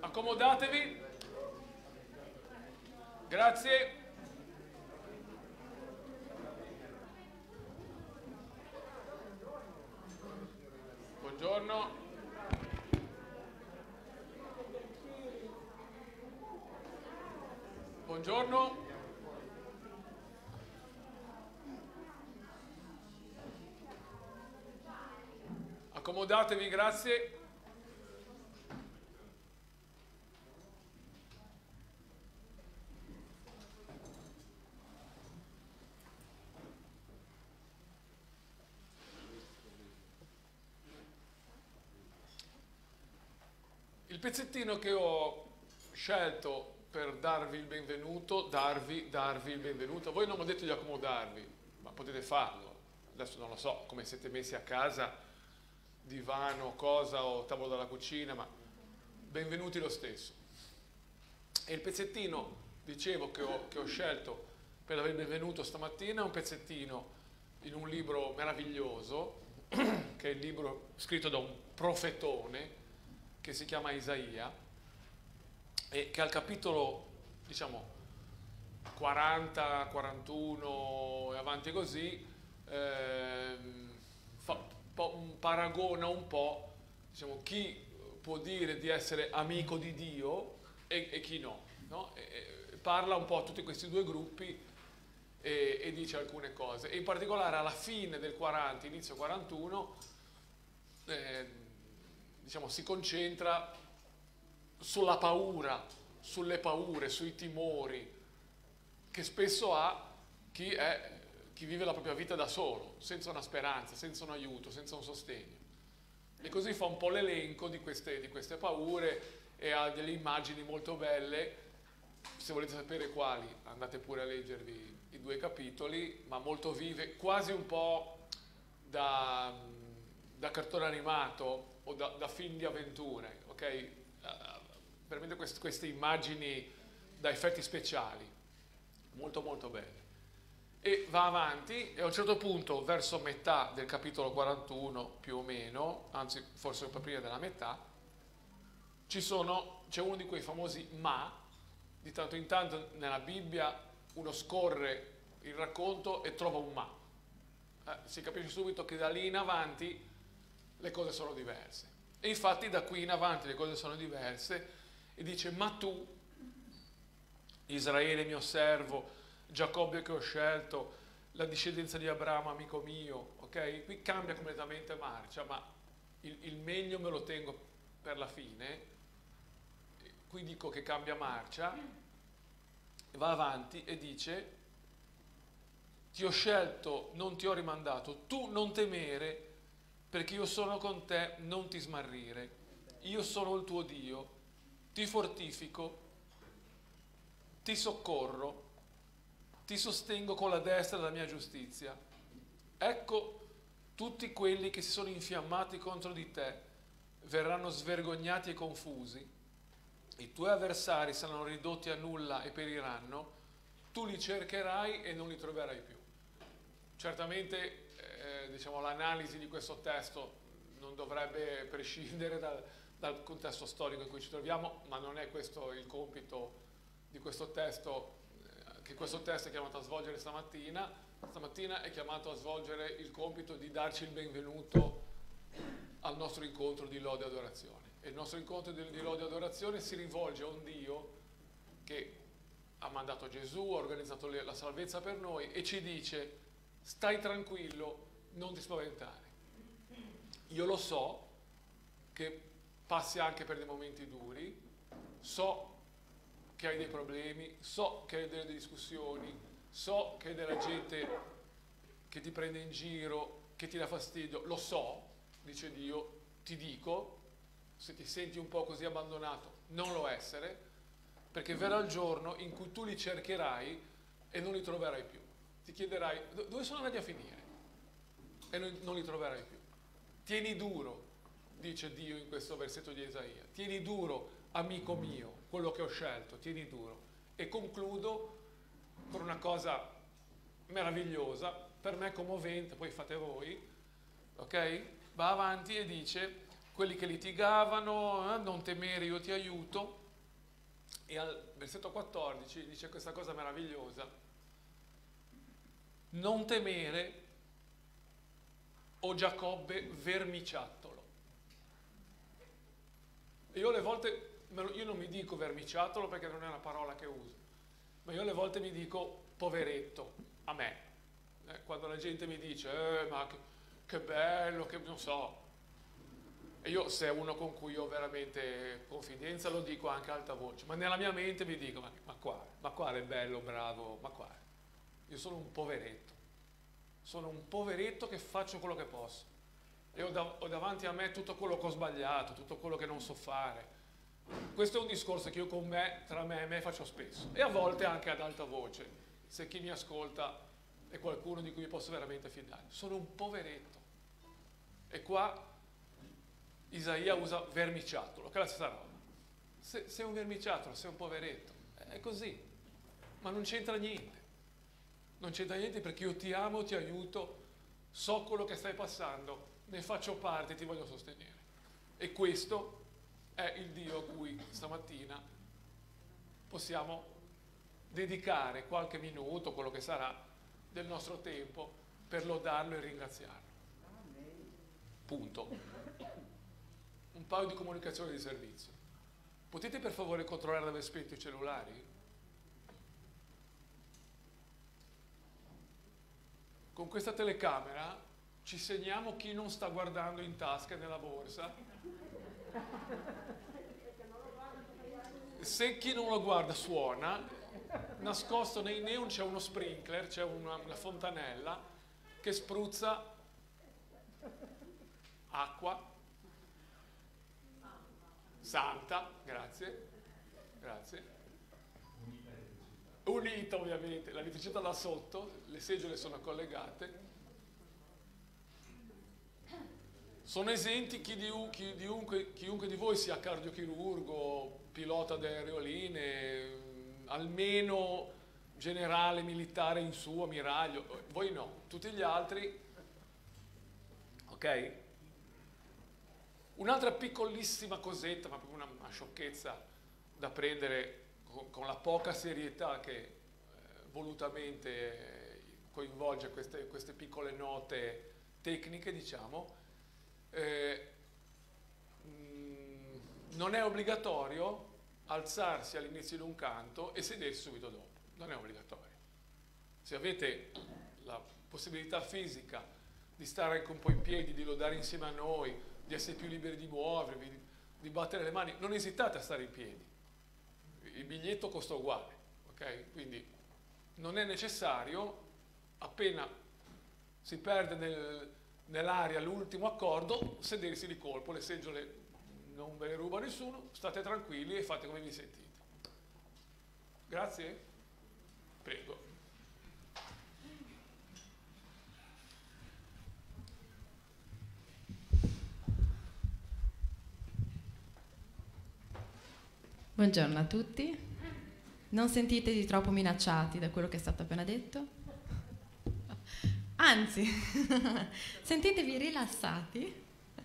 Accomodatevi. Grazie. Buongiorno. Buongiorno. Accomodatevi, grazie. Il pezzettino che ho scelto per darvi il benvenuto, darvi il benvenuto, voi non mi ho detto di accomodarvi, ma potete farlo. Adesso non lo so come siete messi a casa, divano, cosa o tavolo della cucina, ma benvenuti lo stesso. E il pezzettino, dicevo, che ho scelto per darvi il benvenuto stamattina è un pezzettino in un libro meraviglioso, che è il libro scritto da un profetone, che si chiama Isaia, e che al capitolo, diciamo, 40, 41 e avanti così, paragona un po', diciamo, chi può dire di essere amico di Dio e chi no, no? E parla un po' a tutti questi due gruppi e dice alcune cose. E in particolare alla fine del 40, inizio 41, diciamo, si concentra sulla paura, sulle paure, sui timori che spesso ha chi vive la propria vita da solo, senza una speranza, senza un aiuto, senza un sostegno. E così fa un po' l'elenco di queste paure e ha delle immagini molto belle. Se volete sapere quali, andate pure a leggervi i 2 capitoli, ma molto vive, quasi un po' da cartone animato o da film di avventure, ok? Veramente queste immagini da effetti speciali, molto molto belle. E va avanti e a un certo punto, verso metà del capitolo 41 più o meno, anzi forse un po' prima della metà, c'è uno di quei famosi ma. Di tanto in tanto nella Bibbia uno scorre il racconto e trova un ma. Si capisce subito che da lì in avanti le cose sono diverse. E infatti da qui in avanti le cose sono diverse e dice: ma tu, Israele mio servo, Giacobbe che ho scelto, la discendenza di Abramo amico mio, ok? Qui cambia completamente marcia, ma il meglio me lo tengo per la fine. Qui dico che cambia marcia, va avanti e dice: ti ho scelto, non ti ho rimandato, tu non temere, perché io sono con te, non ti smarrire. Io sono il tuo Dio, ti fortifico, ti soccorro, ti sostengo con la destra della mia giustizia. Ecco, tutti quelli che si sono infiammati contro di te verranno svergognati e confusi. I tuoi avversari saranno ridotti a nulla e periranno, tu li cercherai e non li troverai più. Certamente diciamo, l'analisi di questo testo non dovrebbe prescindere dal contesto storico in cui ci troviamo, ma non è questo il compito di questo testo, che questo testo è chiamato a svolgere stamattina. Stamattina è chiamato a svolgere il compito di darci il benvenuto al nostro incontro di lode e adorazione. E il nostro incontro di lode e adorazione si rivolge a un Dio che ha mandato Gesù, ha organizzato la salvezza per noi e ci dice: stai tranquillo, non ti spaventare. Io lo so che passi anche per dei momenti duri, so che hai dei problemi, so che hai delle discussioni, so che hai della gente che ti prende in giro, che ti dà fastidio, lo so, dice Dio, ti dico, se ti senti un po' così abbandonato, non lo essere, perché verrà il giorno in cui tu li cercherai e non li troverai più. Ti chiederai: dove sono andati a finire? E non li troverai più. Tieni duro, dice Dio in questo versetto di Isaia, tieni duro, amico mio, quello che ho scelto, tieni duro. E concludo con una cosa meravigliosa, per me commovente, poi fate voi, ok? Va avanti e dice: quelli che litigavano, non temere, io ti aiuto. E al versetto 14 dice questa cosa meravigliosa: non temere, o Giacobbe vermiciattolo. E io alle volte, io non mi dico vermiciattolo perché non è una parola che uso, ma io alle volte mi dico poveretto, a me. Quando la gente mi dice, ma che bello, che non so. E io, se è uno con cui ho veramente confidenza, lo dico anche a alta voce, ma nella mia mente mi dico, ma qua è bello, bravo, ma qua. Io sono un poveretto che faccio quello che posso. E ho davanti a me tutto quello che ho sbagliato, tutto quello che non so fare. Questo è un discorso che io con me, tra me e me, faccio spesso. E a volte anche ad alta voce, se chi mi ascolta è qualcuno di cui mi posso veramente fidare. Sono un poveretto. E qua Isaia usa vermiciattolo, che è la stessa roba. Sei un vermiciattolo, sei un poveretto. È così. Ma non c'entra niente. Non c'entra niente perché io ti amo, ti aiuto, so quello che stai passando, ne faccio parte e ti voglio sostenere. E questo è il Dio a cui stamattina possiamo dedicare qualche minuto, quello che sarà, del nostro tempo per lodarlo e ringraziarlo. Punto. Un paio di comunicazioni di servizio. Potete per favore controllare di aver spento i cellulari? Con questa telecamera ci segniamo chi non sta guardando in tasca e nella borsa. Se chi non lo guarda suona, nascosto nei neon c'è uno sprinkler, c'è una fontanella che spruzza acqua santa, grazie, unita ovviamente, l'elettricità da sotto, le seggiole sono collegate, sono esenti chiunque di voi sia cardiochirurgo, pilota di aerolinee, almeno generale militare in su, ammiraglio, voi no, tutti gli altri, ok? Un'altra piccolissima cosetta, ma proprio una sciocchezza da prendere con la poca serietà che volutamente coinvolge queste piccole note tecniche, diciamo, non è obbligatorio alzarsi all'inizio di un canto e sedersi subito dopo, non è obbligatorio. Se avete la possibilità fisica di stare anche un po' in piedi, di lodare insieme a noi, di essere più liberi di muovervi, di battere le mani, non esitate a stare in piedi. Il biglietto costa uguale, ok? Quindi non è necessario, appena si perde nell'aria l'ultimo accordo, sedersi di colpo, le seggiole non ve le ruba nessuno, state tranquilli e fate come vi sentite. Grazie? Prego. Buongiorno a tutti. Non sentitevi troppo minacciati da quello che è stato appena detto. Anzi, sentitevi rilassati.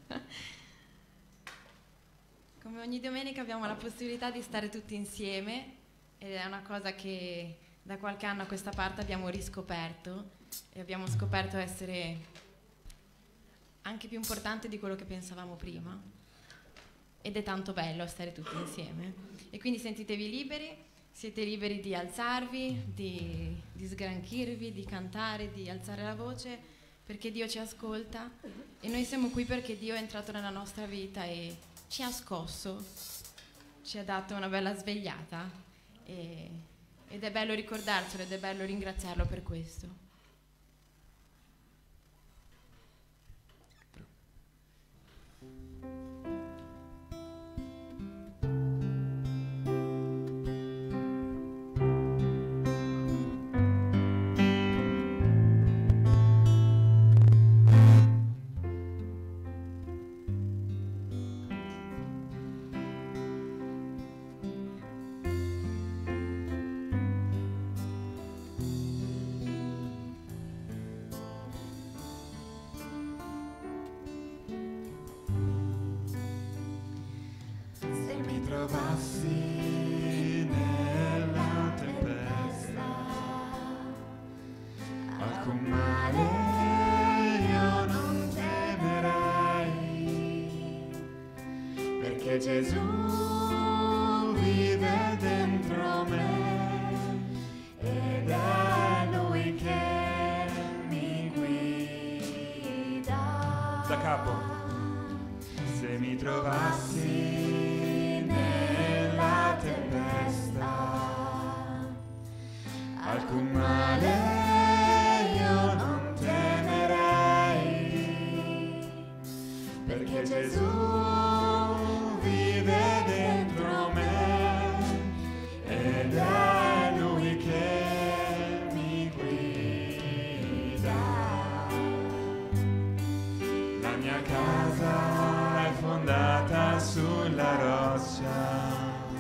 Come ogni domenica abbiamo la possibilità di stare tutti insieme ed è una cosa che da qualche anno a questa parte abbiamo riscoperto e abbiamo scoperto essere anche più importante di quello che pensavamo prima. Ed è tanto bello stare tutti insieme. E quindi sentitevi liberi, siete liberi di alzarvi, di sgranchirvi, di cantare, di alzare la voce, perché Dio ci ascolta e noi siamo qui perché Dio è entrato nella nostra vita e ci ha scosso, ci ha dato una bella svegliata ed è bello ricordarselo ed è bello ringraziarlo per questo. trovassi nella tempesta, alcun male io non temerei, perché Gesù vive dentro me ed è Lui che mi guida. Da capo. Se mi trovassi nella tempesta, alcun male io non temerei, perché Gesù vive dentro me ed è Lui che mi guida. La mia casa fondata sulla roccia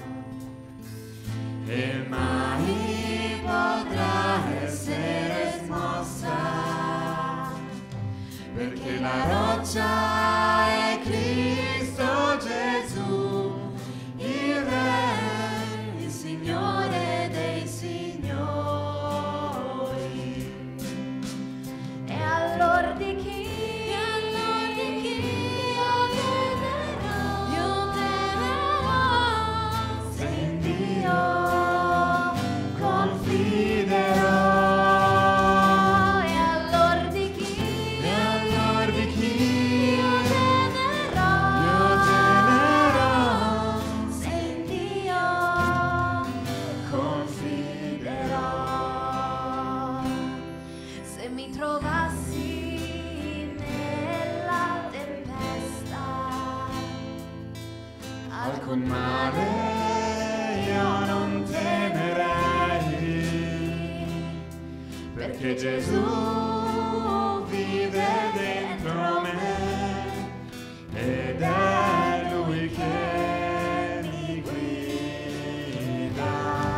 e mai potrà essere smossa, perché la roccia è Cristo Gesù, il Re, il Signore dei Signori. E allora di chi? Alcun male io non temerei, perché Gesù vive dentro me ed è Lui che mi guida.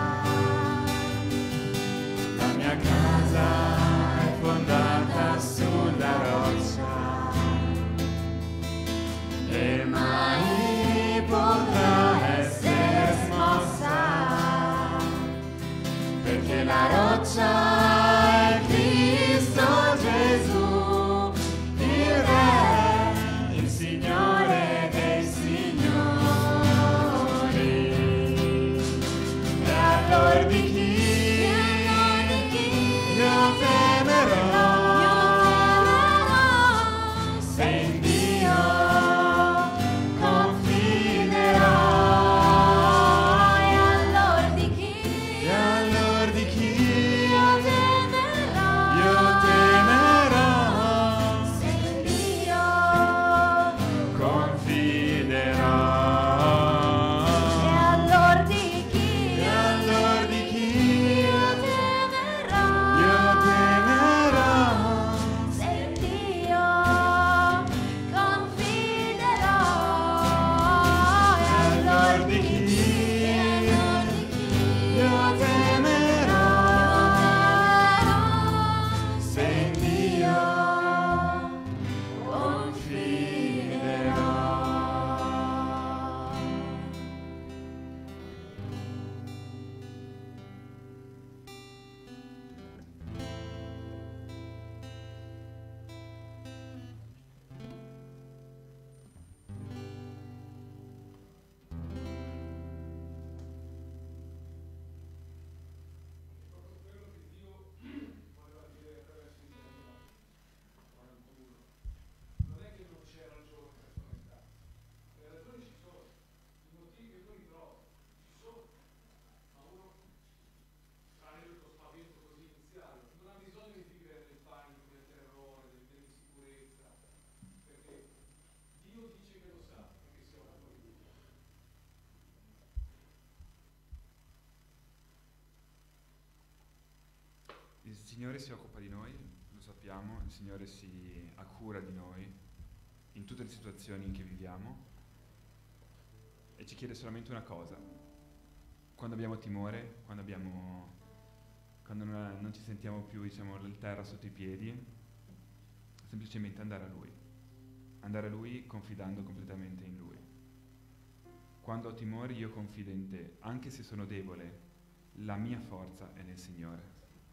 La mia casa è fondata sulla roccia e mai potrà essere smossa, perché la roccia è Cristo Gesù, il Re, il Signore dei Signori. E allora di chi io temerò? Se in Dio il Signore si occupa di noi, lo sappiamo, il Signore si ha cura di noi in tutte le situazioni in che viviamo e ci chiede solamente una cosa: quando abbiamo timore, quando non ci sentiamo più, diciamo, la terra sotto i piedi, semplicemente andare a Lui confidando completamente in Lui. quando ho timore io confido in te, anche se sono debole, la mia forza è nel Signore.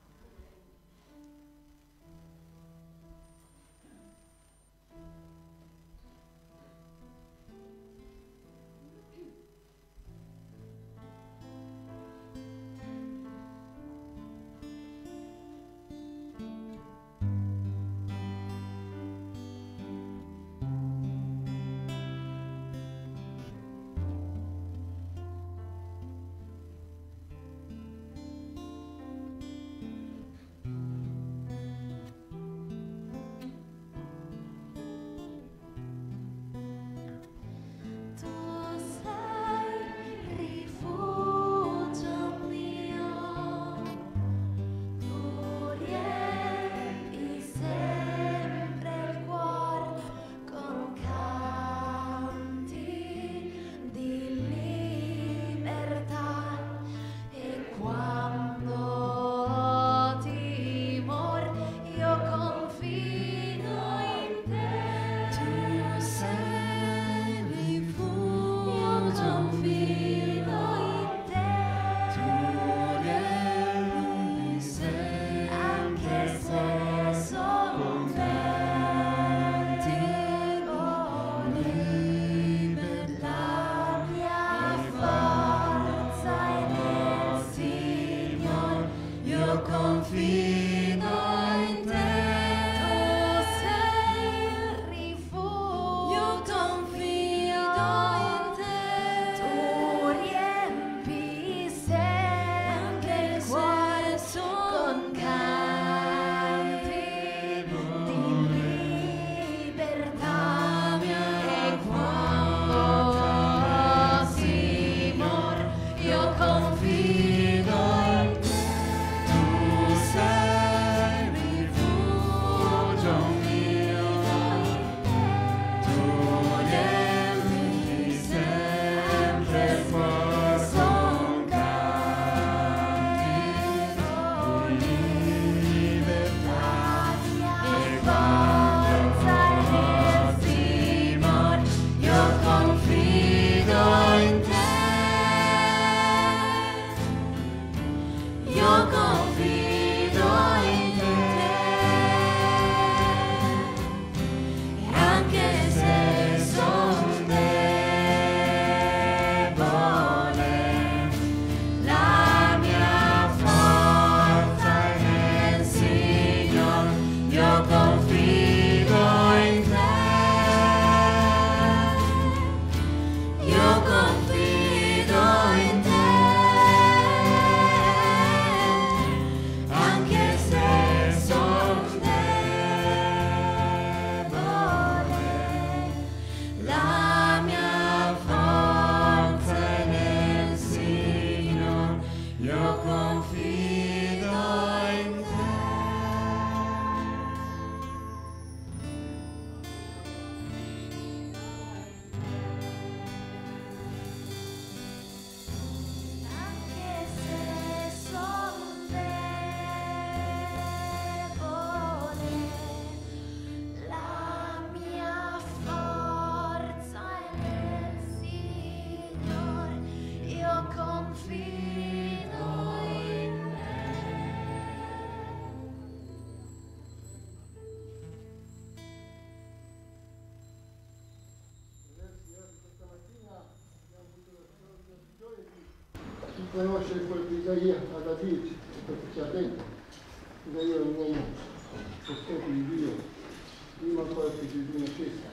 Conoscere quello che Isaia ha da dirci, perché c'è dentro. Isaia è un uomo costante di Dio, prima ancora che Gesù nascesse.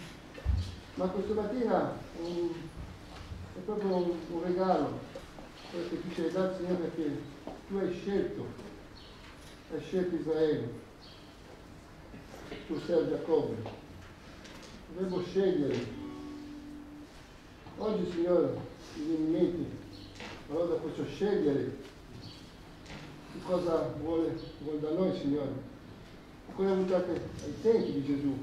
Ma questa mattina è proprio un regalo, quello che ti ci hai dato, Signore, perché tu hai scelto Israele, tu sei Giacobbe. Dovevo scegliere. Oggi, Signore, mi viene in mente. Allora posso scegliere che cosa vuole da noi, Signore. Come è avuto anche ai tempi di Gesù.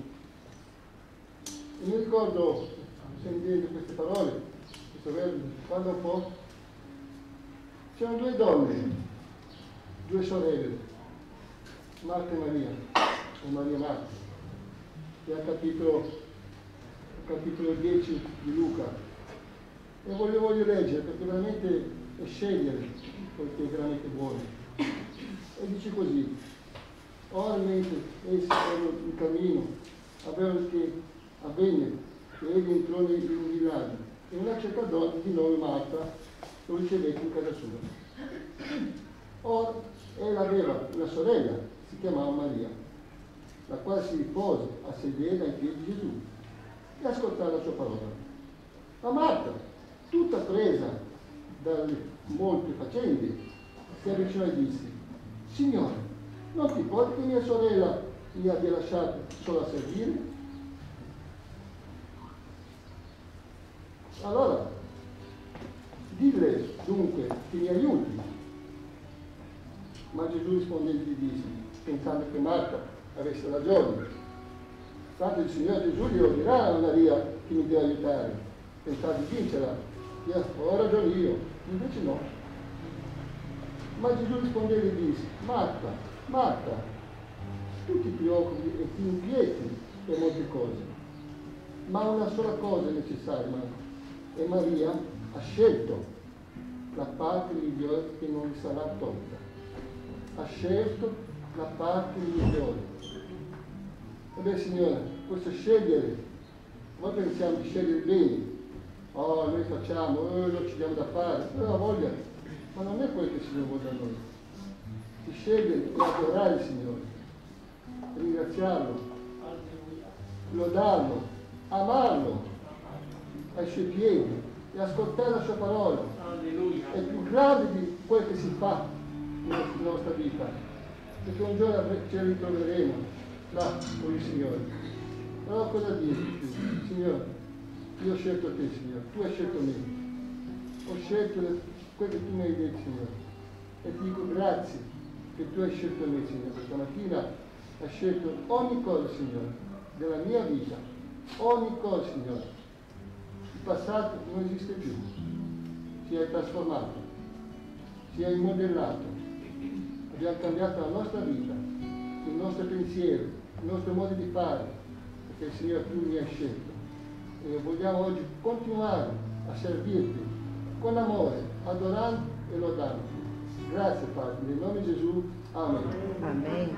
E mi ricordo, sentendo queste parole, questo verbo, quando un po', c'erano due donne, due sorelle, Marta e Maria, o Maria Marta, che è al capitolo 10 di Luca. E voglio leggere perché veramente è scegliere quel che è veramente buono. E dice così: ora mentre essi erano in cammino, avevano che avvenne che egli entrò in un villaggio e una certa donna di nome Marta lo ricevette in casa sua. Ora ella aveva una sorella, si chiamava Maria, la quale si ripose a sedere ai piedi di Gesù e ascoltava la sua parola. Ma Marta, tutta presa dalle molte faccende, si avvicinò e disse: Signore, non ti importa che mia sorella mi abbia lasciato sola a servire? Allora, dille dunque che mi aiuti. Ma Gesù rispondendo gli disse, pensando che Marta avesse ragione: tanto il Signore Gesù glielo dirà a Maria che mi deve aiutare, pensava di vincerla. Ho ragione io, invece no. Ma Gesù rispondeva e disse: Marta, Marta, tu ti preoccupi e ti inquieti per molte cose, ma una sola cosa è necessaria, e Maria ha scelto la parte migliore che non gli sarà tolta. Ha scelto la parte migliore. Ebbene Signore, questo scegliere, noi pensiamo di scegliere bene, oh noi facciamo, noi ci diamo da fare, noi la voglia, ma non è quello che il Signore vuole da noi. Di scegliere e adorare il Signore, ringraziarlo, lodarlo, amarlo ai suoi piedi e ascoltare la sua parola. Alleluia. È più grande di quel che si fa nella nostra vita, perché un giorno ci ritroveremo là con il Signore. Allora cosa dire di più? Signore, io ho scelto te, Signore, tu hai scelto me, ho scelto quello che tu mi hai detto, Signore, e ti dico grazie che tu hai scelto me, Signore. Questa mattina hai scelto ogni cosa, Signore, della mia vita, ogni cosa, Signore. Il passato non esiste più, si è trasformato, si è modellato, abbiamo cambiato la nostra vita, il nostro pensiero, il nostro modo di fare, perché il Signore tu mi hai scelto e vogliamo oggi continuare a servirti con amore, adorando e lodando. Grazie Padre, nel nome di Gesù, amen. Amen.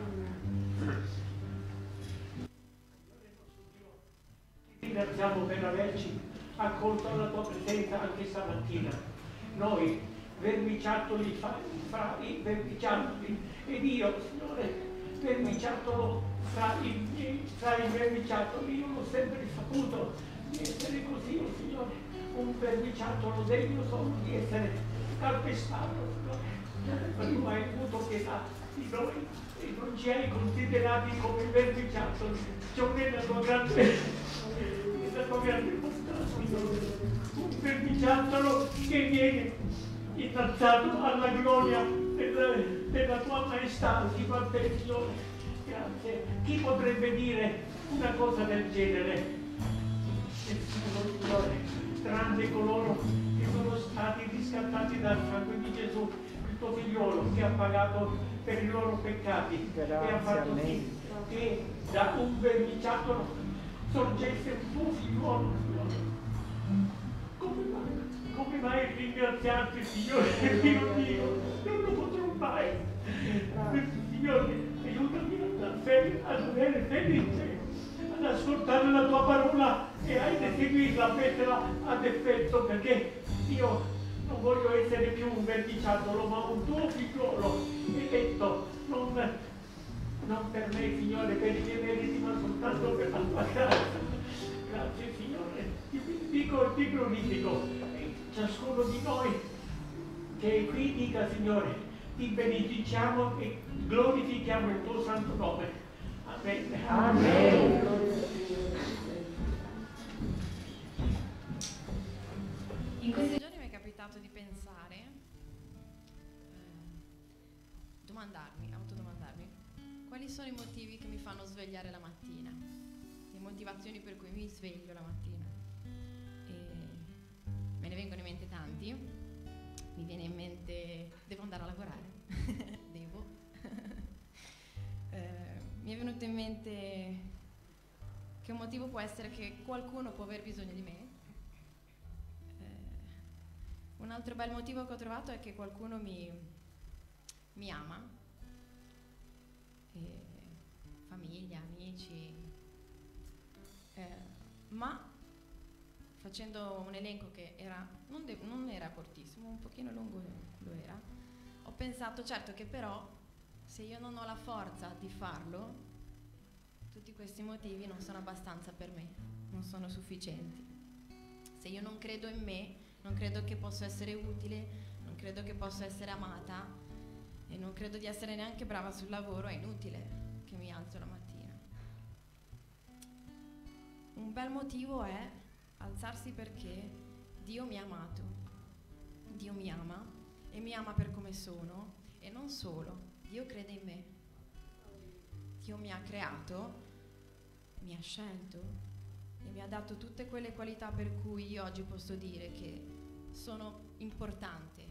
Ti ringraziamo per averci accolto alla tua presenza anche stamattina. Noi, vermiciattoli fra i vermiciattoli, ed io, Signore, vermiciattolo fra i vermiciattoli, io l'ho sempre saputo di essere così, oh Signore, un vermiciattolo degno solo di essere calpestato, Signore. Ma tu hai avuto pietà di noi e non ci hai considerati come vermiciattoli, ciò nella tua grande bontà, Signore. Un vermiciattolo che viene innalzato alla gloria della tua maestà di quante, Signore. Grazie. Chi potrebbe dire una cosa del genere? Nessuno, Signore, tranne coloro che sono stati riscattati dal sangue di Gesù, il tuo figliolo che ha pagato per i loro peccati. Grazie, e ha fatto sì che da un vermiciattolo sorgesse un tuo figliolo, Signore. Come mai ringraziarti, Signore, mio Dio? Non lo potrò mai. Signore, aiutami ad avere fede in te, ad ascoltare la tua parola e ad eseguirla, metterla ad effetto, perché io non voglio essere più un vermiciattolo, ma un tuo figliolo eletto, non per me, Signore, per i miei meriti, ma soltanto per la tua grazia. Grazie, Signore, ti benedico e ti glorifico. E ciascuno di noi che è qui dica, Signore, ti benediciamo e glorifichiamo il tuo santo nome. Amen. Amen. In questi giorni mi è capitato di pensare, autodomandarmi, quali sono i motivi che mi fanno svegliare la mattina, le motivazioni per cui mi sveglio la mattina. E me ne vengono in mente tanti, mi viene in mente, devo andare a lavorare, mi è venuto in mente che un motivo può essere che qualcuno può aver bisogno di me, un altro bel motivo che ho trovato è che qualcuno mi ama, famiglia, amici, ma facendo un elenco che era, non era cortissimo, un pochino lungo lo era, ho pensato certo che però se io non ho la forza di farlo, tutti questi motivi non sono abbastanza per me, non sono sufficienti. Se io non credo in me, non credo che posso essere utile, non credo che posso essere amata e non credo di essere neanche brava sul lavoro, è inutile che mi alzo la mattina. Un bel motivo è alzarsi perché Dio mi ha amato, Dio mi ama e mi ama per come sono e non solo, Dio crede in me, Dio mi ha creato, mi ha scelto e mi ha dato tutte quelle qualità per cui io oggi posso dire che sono importante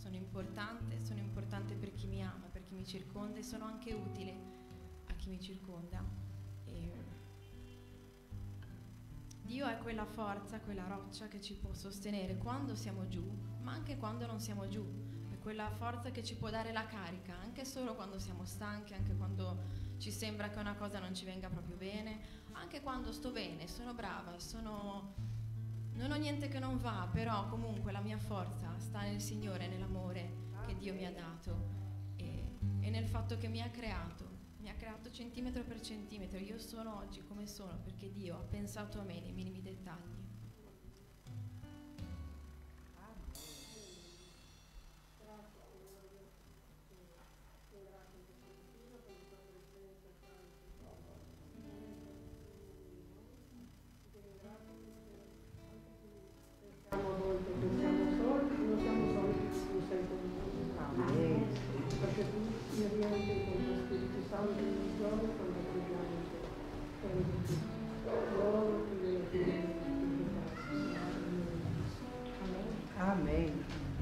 per chi mi ama, per chi mi circonda e sono anche utile a chi mi circonda. Dio è quella forza, quella roccia che ci può sostenere quando siamo giù, ma anche quando non siamo giù. È quella forza che ci può dare la carica, anche solo quando siamo stanchi, anche quando ci sembra che una cosa non ci venga proprio bene, anche quando sto bene, sono brava, non ho niente che non va, però comunque la mia forza sta nel Signore, nell'amore che Dio mi ha dato e nel fatto che mi ha creato centimetro per centimetro. Io sono oggi come sono perché Dio ha pensato a me nei minimi dettagli. Siamo molto che siamo soli, non siamo soli, tu sei con noi. Perché tu mi rientri con lo Spirito Santo ogni giorno quando preghiamo te. Loro ti devono. Amen.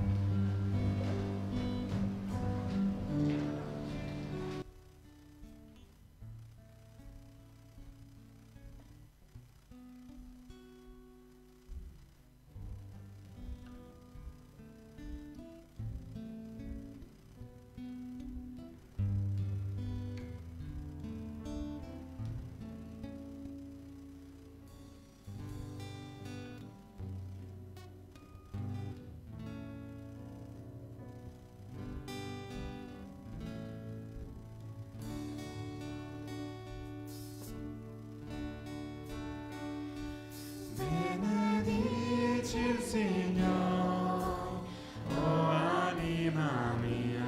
Il Signore, oh anima mia,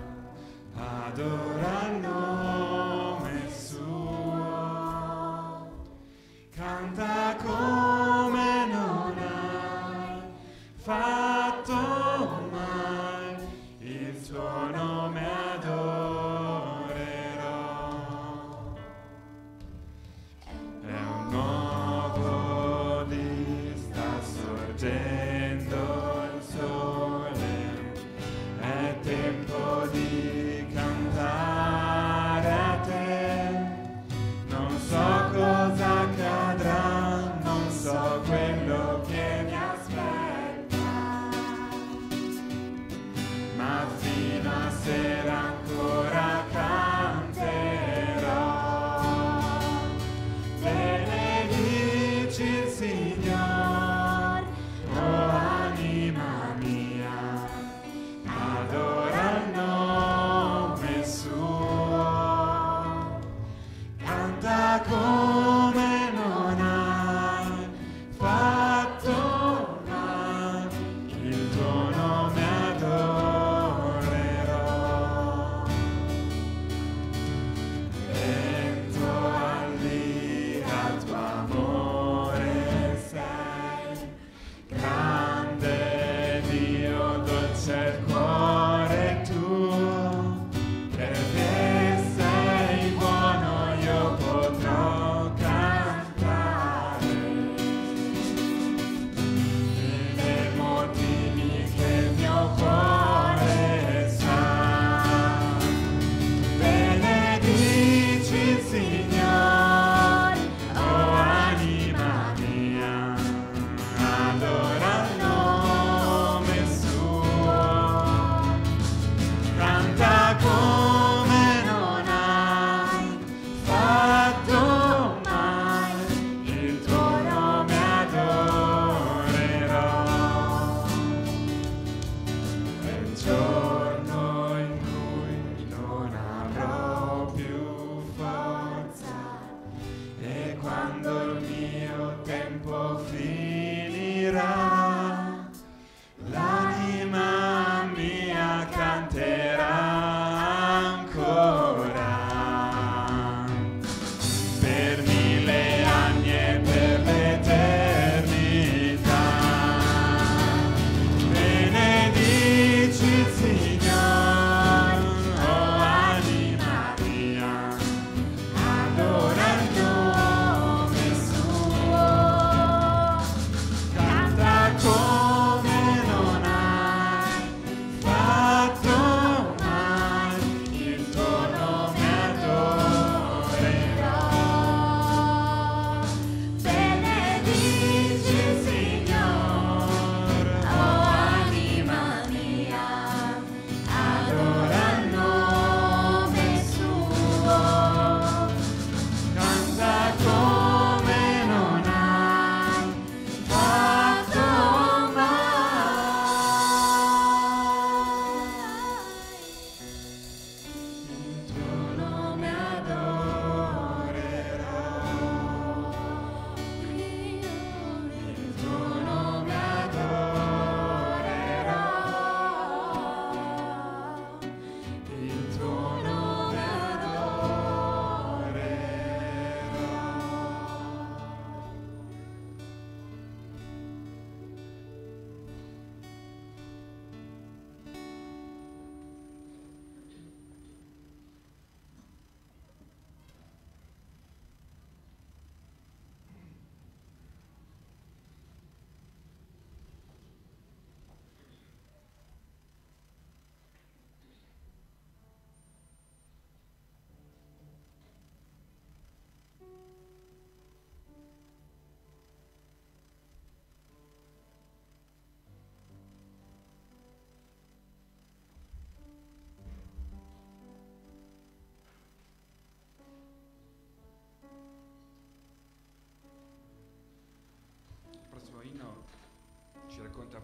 adora il nome suo, canta come non hai fatto mai, il suo nome adorerò. È un nuovo dì, sta sorgendo il sole, è tempo di cantare.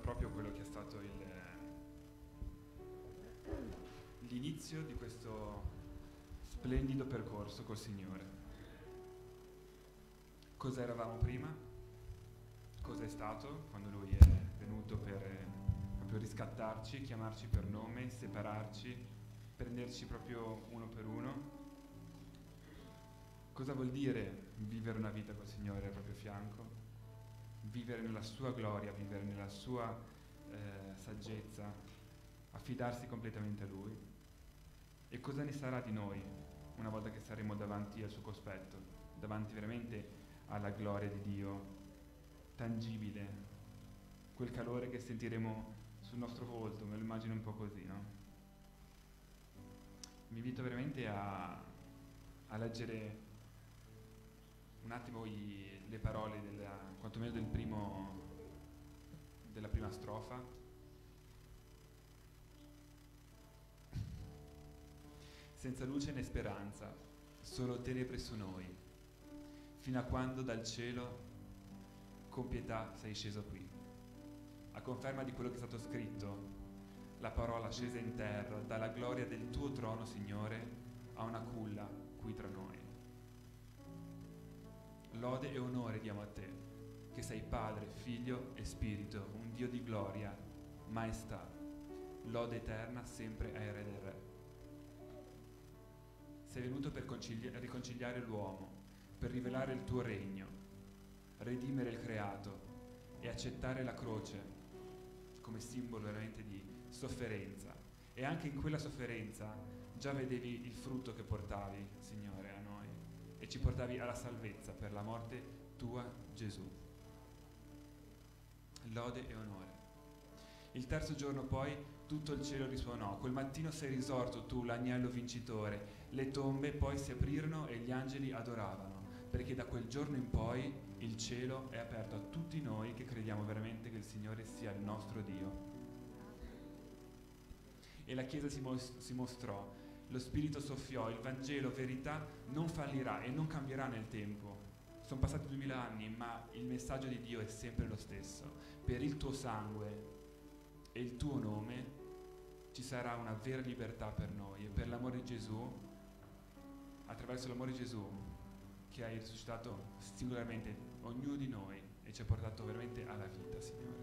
proprio quello che è stato l'inizio di questo splendido percorso col Signore. Cosa eravamo prima? Cosa è stato quando Lui è venuto per proprio riscattarci, chiamarci per nome, separarci, prenderci proprio uno per uno? Cosa vuol dire vivere una vita col Signore al proprio fianco? Vivere nella sua gloria, vivere nella sua saggezza, affidarsi completamente a Lui. E cosa ne sarà di noi una volta che saremo davanti al suo cospetto, davanti veramente alla gloria di Dio, tangibile, quel calore che sentiremo sul nostro volto, me lo immagino un po' così, no? Mi invito veramente a leggere un attimo le parole quantomeno della prima strofa. Senza luce né speranza, solo tenebre su noi, fino a quando dal cielo con pietà sei sceso qui. A conferma di quello che è stato scritto, la parola scesa in terra, dalla gloria del tuo trono, Signore, a una culla qui tra noi. Lode e onore diamo a te, che sei Padre, Figlio e Spirito, un Dio di gloria, maestà, lode eterna sempre ai Re del Re. Sei venuto per riconciliare l'uomo, per rivelare il tuo regno, redimere il creato e accettare la croce come simbolo veramente di sofferenza. E anche in quella sofferenza già vedevi il frutto che portavi, Signore, a noi, e ci portavi alla salvezza per la morte tua, Gesù. Lode e onore. Il terzo giorno poi tutto il cielo risuonò. Quel mattino sei risorto tu, l'agnello vincitore. Le tombe poi si aprirono e gli angeli adoravano, perché da quel giorno in poi il cielo è aperto a tutti noi che crediamo veramente che il Signore sia il nostro Dio. E la Chiesa si mostrò, lo Spirito soffiò, il Vangelo, verità, non fallirà e non cambierà nel tempo. Sono passati 2000 anni, ma il messaggio di Dio è sempre lo stesso. Per il tuo sangue e il tuo nome ci sarà una vera libertà per noi, e per l'amore di Gesù, attraverso l'amore di Gesù, che hai risuscitato singolarmente ognuno di noi e ci ha portato veramente alla vita, Signore.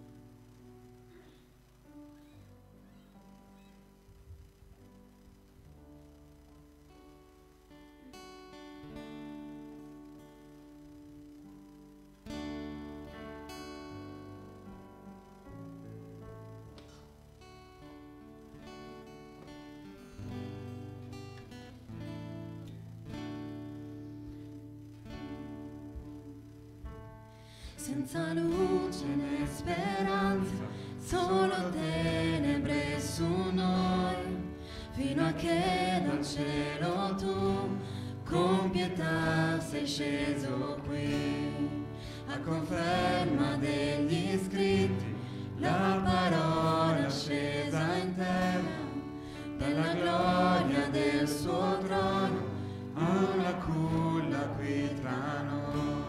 Senza luce né speranza, solo tenebre su noi, fino a che dal cielo tu con pietà sei sceso qui. A conferma degli scritti, la parola scesa in terra, dalla gloria del suo trono, a una culla qui tra noi.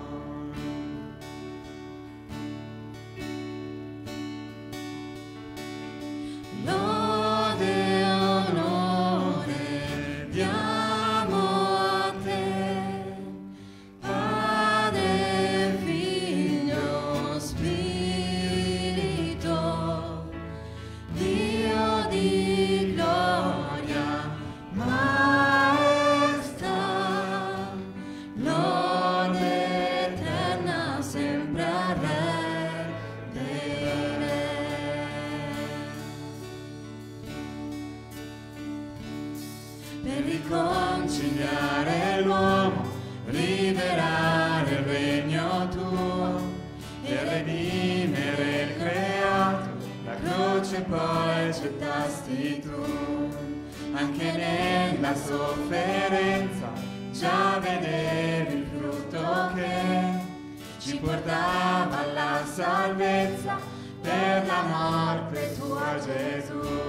Per riconciliare l'uomo, liberare il regno tuo e redimere il creato, la croce poi gettasti tu. Anche nella sofferenza già vedevi il frutto che ci portava alla salvezza per la morte tua, Gesù.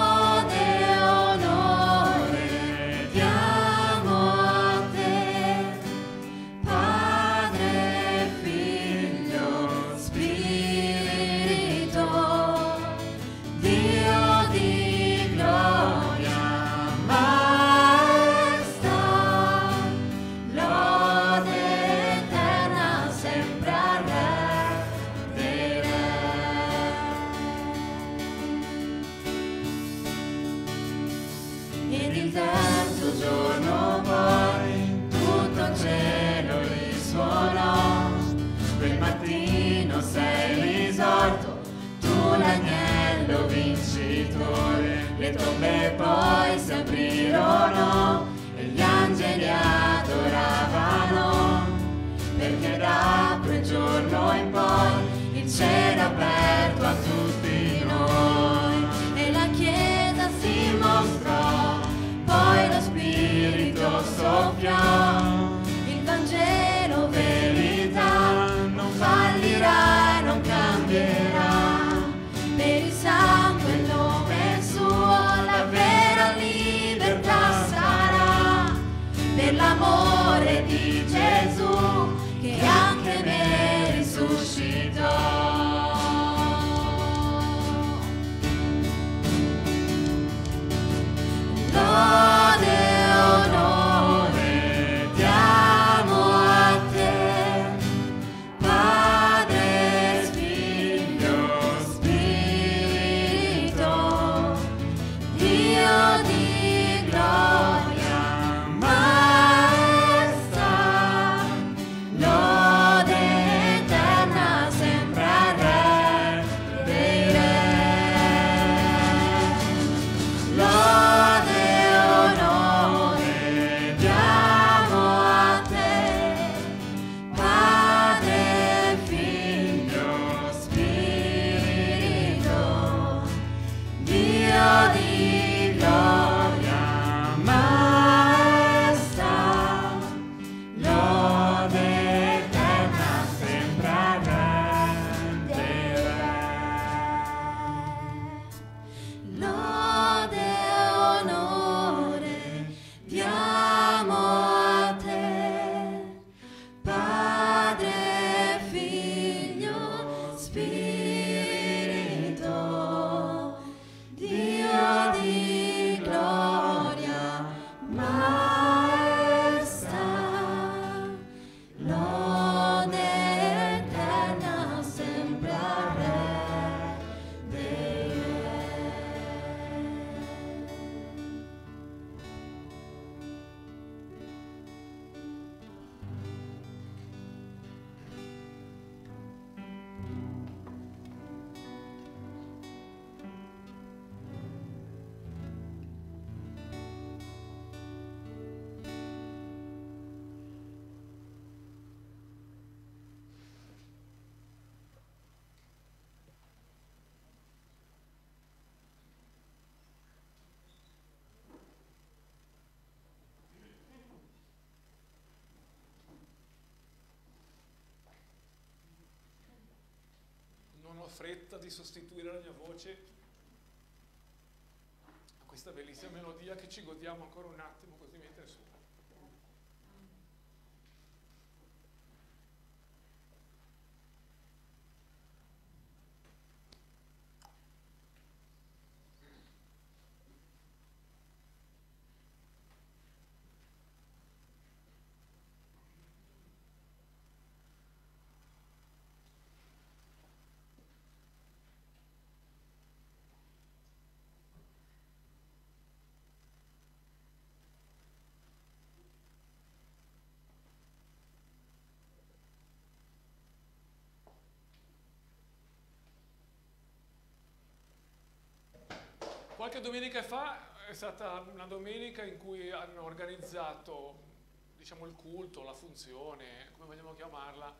Lode e onore diamo a te, ed il terzo giorno poi tutto il cielo risuonò. Quel mattino sei risorto, tu l'agnello vincitore. Le tombe poi si aprirono e gli angeli adoravano, perché da quel giorno in poi il cielo è aperto a tutti noi. E la Chiesa si Mostrò, poi lo Spirito soffiò, il Vangelo verità non fallirà e non cambierà. per il sangue e il nome suo la vera libertà sarà, per l'amore di Gesù che anche me risuscitò. Lode e onore diamo a te, Padre, Figlio, Spirito, Dio di gloria, maestà, lode eterna sempre al Re dei Re. Lode e onore diamo a te, Padre, Figlio, Spirito, Dio di gloria, maestà, lode eterna sempre al Re dei Re. Lode e onore diamo a te, Padre, Figlio, Spirito, Dio di gloria, maestà, lode eterna sempre al Re dei Re. Non ho fretta di sostituire la mia voce a questa bellissima melodia che ci godiamo ancora un attimo così mentre suona. Qualche domenica fa è stata una domenica in cui hanno organizzato, diciamo, il culto, la funzione, come vogliamo chiamarla,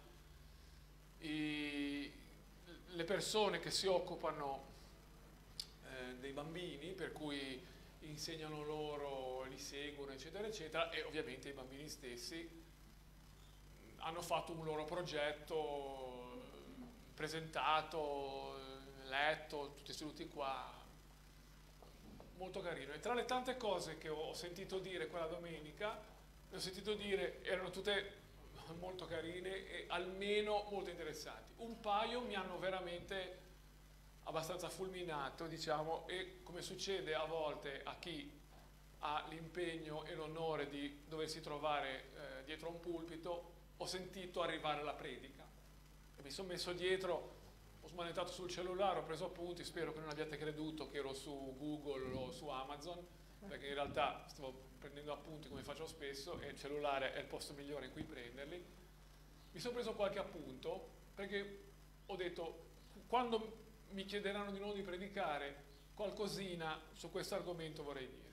le persone che si occupano dei bambini, per cui insegnano loro, li seguono, eccetera, eccetera, e ovviamente i bambini stessi hanno fatto un loro progetto, presentato, letto, tutti seduti qua. Molto carino. E tra le tante cose che ho sentito dire quella domenica, ne ho sentito dire, erano tutte molto carine e almeno molto interessanti. Un paio mi hanno veramente abbastanza fulminato, diciamo, e come succede a volte a chi ha l'impegno e l'onore di doversi trovare dietro a un pulpito, ho sentito arrivare la predica. E mi sono messo dietro, ho smanettato sul cellulare, ho preso appunti, spero che non abbiate creduto che ero su Google o su Amazon, perché in realtà stavo prendendo appunti come faccio spesso e il cellulare è il posto migliore in cui prenderli. Mi sono preso qualche appunto perché ho detto, quando mi chiederanno di nuovo di predicare, qualcosina su questo argomento vorrei dire.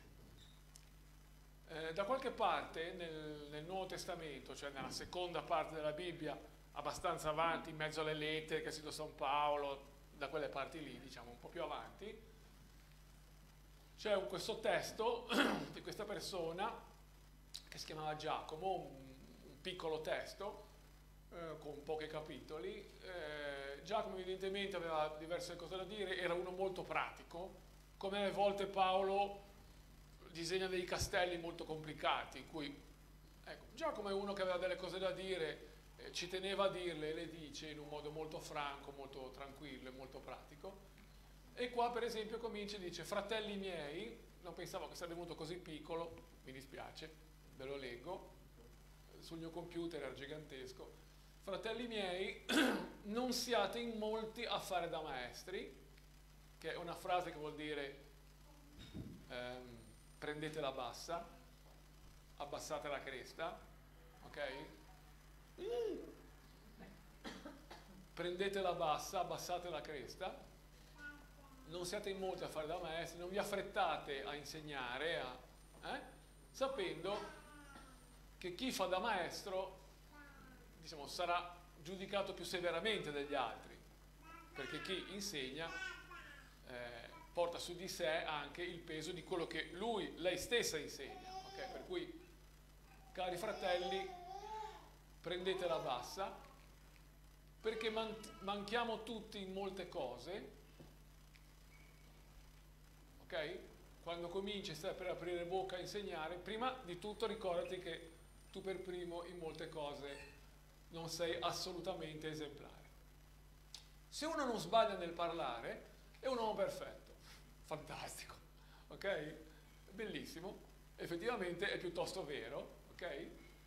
Da qualche parte nel Nuovo Testamento, cioè nella seconda parte della Bibbia, abbastanza avanti, in mezzo alle lettere che ha scritto San Paolo, da quelle parti lì, diciamo un po' più avanti, c'è questo testo di questa persona che si chiamava Giacomo, un piccolo testo con pochi capitoli. Giacomo evidentemente aveva diverse cose da dire, era uno molto pratico, come alle volte Paolo disegna dei castelli molto complicati, in cui ecco, Giacomo è uno che aveva delle cose da dire, ci teneva a dirle e le dice in un modo molto franco, molto tranquillo e molto pratico. E qua per esempio comincia e dice: fratelli miei, non pensavo che sarebbe venuto così piccolo, mi dispiace, ve lo leggo, sul mio computer era gigantesco. Fratelli miei, non siate in molti a fare da maestri, che è una frase che vuol dire prendete la bassa, abbassate la cresta, ok? Prendete la bassa, abbassate la cresta, non siate in molti a fare da maestri, non vi affrettate a insegnare, sapendo che chi fa da maestro, diciamo, sarà giudicato più severamente degli altri, perché chi insegna porta su di sé anche il peso di quello che lei stessa insegna, ok? Per cui, cari fratelli, prendete la bassa, perché manchiamo tutti in molte cose, ok? Quando cominci, stai per aprire bocca a insegnare, prima di tutto ricordati che tu per primo in molte cose non sei assolutamente esemplare. Se uno non sbaglia nel parlare, è un uomo perfetto, fantastico, ok? Bellissimo, effettivamente è piuttosto vero, ok?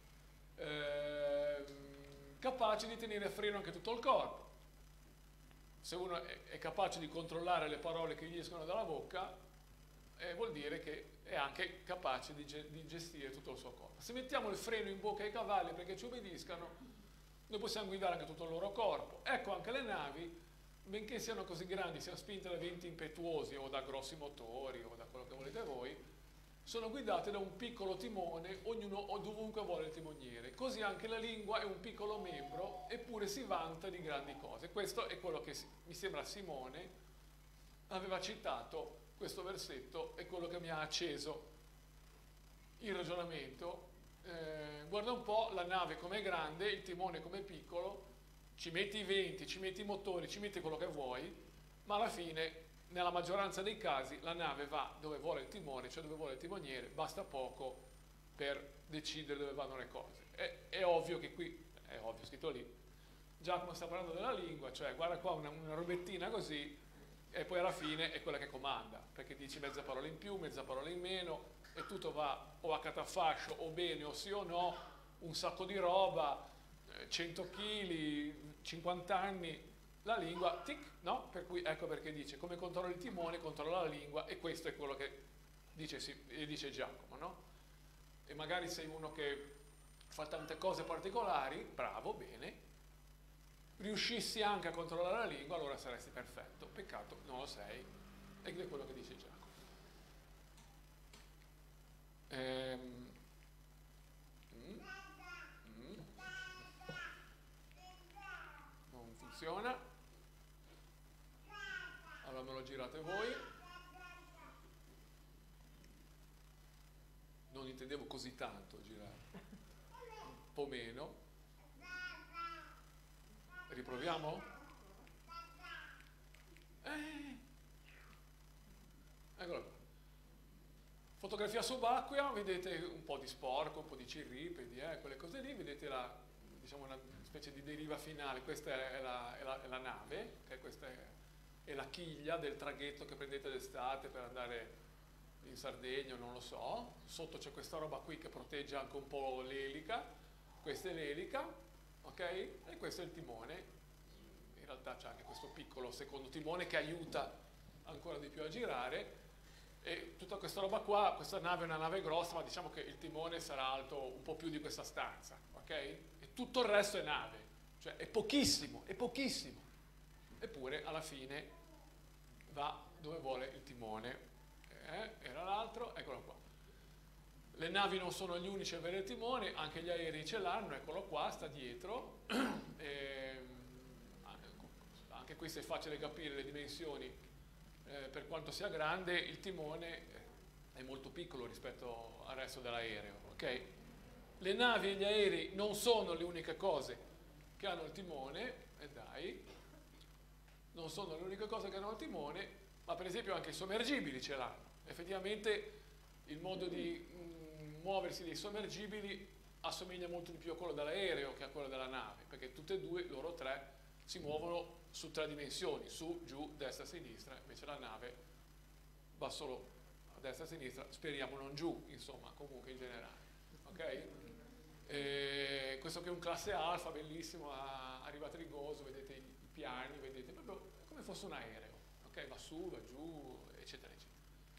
Capace di tenere a freno anche tutto il corpo. Se uno è capace di controllare le parole che gli escono dalla bocca, vuol dire che è anche capace di gestire tutto il suo corpo. Se mettiamo il freno in bocca ai cavalli perché ci obbediscano, noi possiamo guidare anche tutto il loro corpo. Ecco, anche le navi, benché siano così grandi, siano spinte da venti impetuosi o da grossi motori o da quello che volete voi, sono guidate da un piccolo timone, ognuno o dovunque vuole il timoniere. Così anche la lingua è un piccolo membro, eppure si vanta di grandi cose. Questo è quello che mi sembra Simone aveva citato, questo versetto è quello che mi ha acceso il ragionamento. Guarda un po' la nave com'è grande, il timone com'è piccolo, ci metti i venti, ci metti i motori, ci metti quello che vuoi, ma alla fine, nella maggioranza dei casi, la nave va dove vuole il timone, cioè dove vuole il timoniere, basta poco per decidere dove vanno le cose. È ovvio che qui, è ovvio, scritto lì, Giacomo sta parlando della lingua, cioè guarda qua una robettina così, e poi alla fine è quella che comanda, perché dici mezza parola in più, mezza parola in meno, e tutto va o a catafascio, o bene, o sì o no, un sacco di roba, 100 kg, 50 anni, la lingua, tic, no? Per cui ecco perché dice, come controlla il timone, controlla la lingua, e questo è quello che dice Giacomo, no? E magari sei uno che fa tante cose particolari, bravo, bene, riuscissi anche a controllare la lingua, allora saresti perfetto. Peccato, non lo sei, ed è quello che dice Giacomo. Non funziona. Allora me lo girate voi. Non intendevo così tanto girare, un po' meno. Riproviamo? Eccolo qua. Fotografia subacquea, vedete un po' di sporco, un po' di cirripedi, quelle cose lì, vedete diciamo una specie di deriva finale. Questa è la nave, okay? Questa è la chiglia del traghetto che prendete d'estate per andare in Sardegna, non lo so. Sotto c'è questa roba qui che protegge anche un po' l'elica, questa è l'elica, ok? E questo è il timone. In realtà c'è anche questo piccolo secondo timone che aiuta ancora di più a girare. E tutta questa roba qua, questa nave è una nave grossa, ma diciamo che il timone sarà alto un po' più di questa stanza, ok? E tutto il resto è nave, cioè è pochissimo, eppure alla fine va dove vuole il timone. Era l'altro, eccolo qua. Le navi non sono gli unici a avere il timone, anche gli aerei ce l'hanno, eccolo qua, sta dietro. Anche qui se è facile capire le dimensioni. Per quanto sia grande, il timone è molto piccolo rispetto al resto dell'aereo, ok? Le navi e gli aerei non sono le uniche cose che hanno il timone, non sono le uniche cose che hanno il timone, ma per esempio anche i sommergibili ce l'hanno. Effettivamente il modo di muoversi dei sommergibili assomiglia molto di più a quello dell'aereo che a quello della nave, perché tutte e due, loro tre, si muovono su 3 dimensioni, su, giù, destra, sinistra, invece la nave va solo a destra, sinistra, speriamo non giù, insomma, comunque in generale. Ok? Questo che è un classe alfa, bellissimo, arriva a Trigoso, vedete i piani, vedete proprio come fosse un aereo, ok? Va su, va giù, eccetera, eccetera.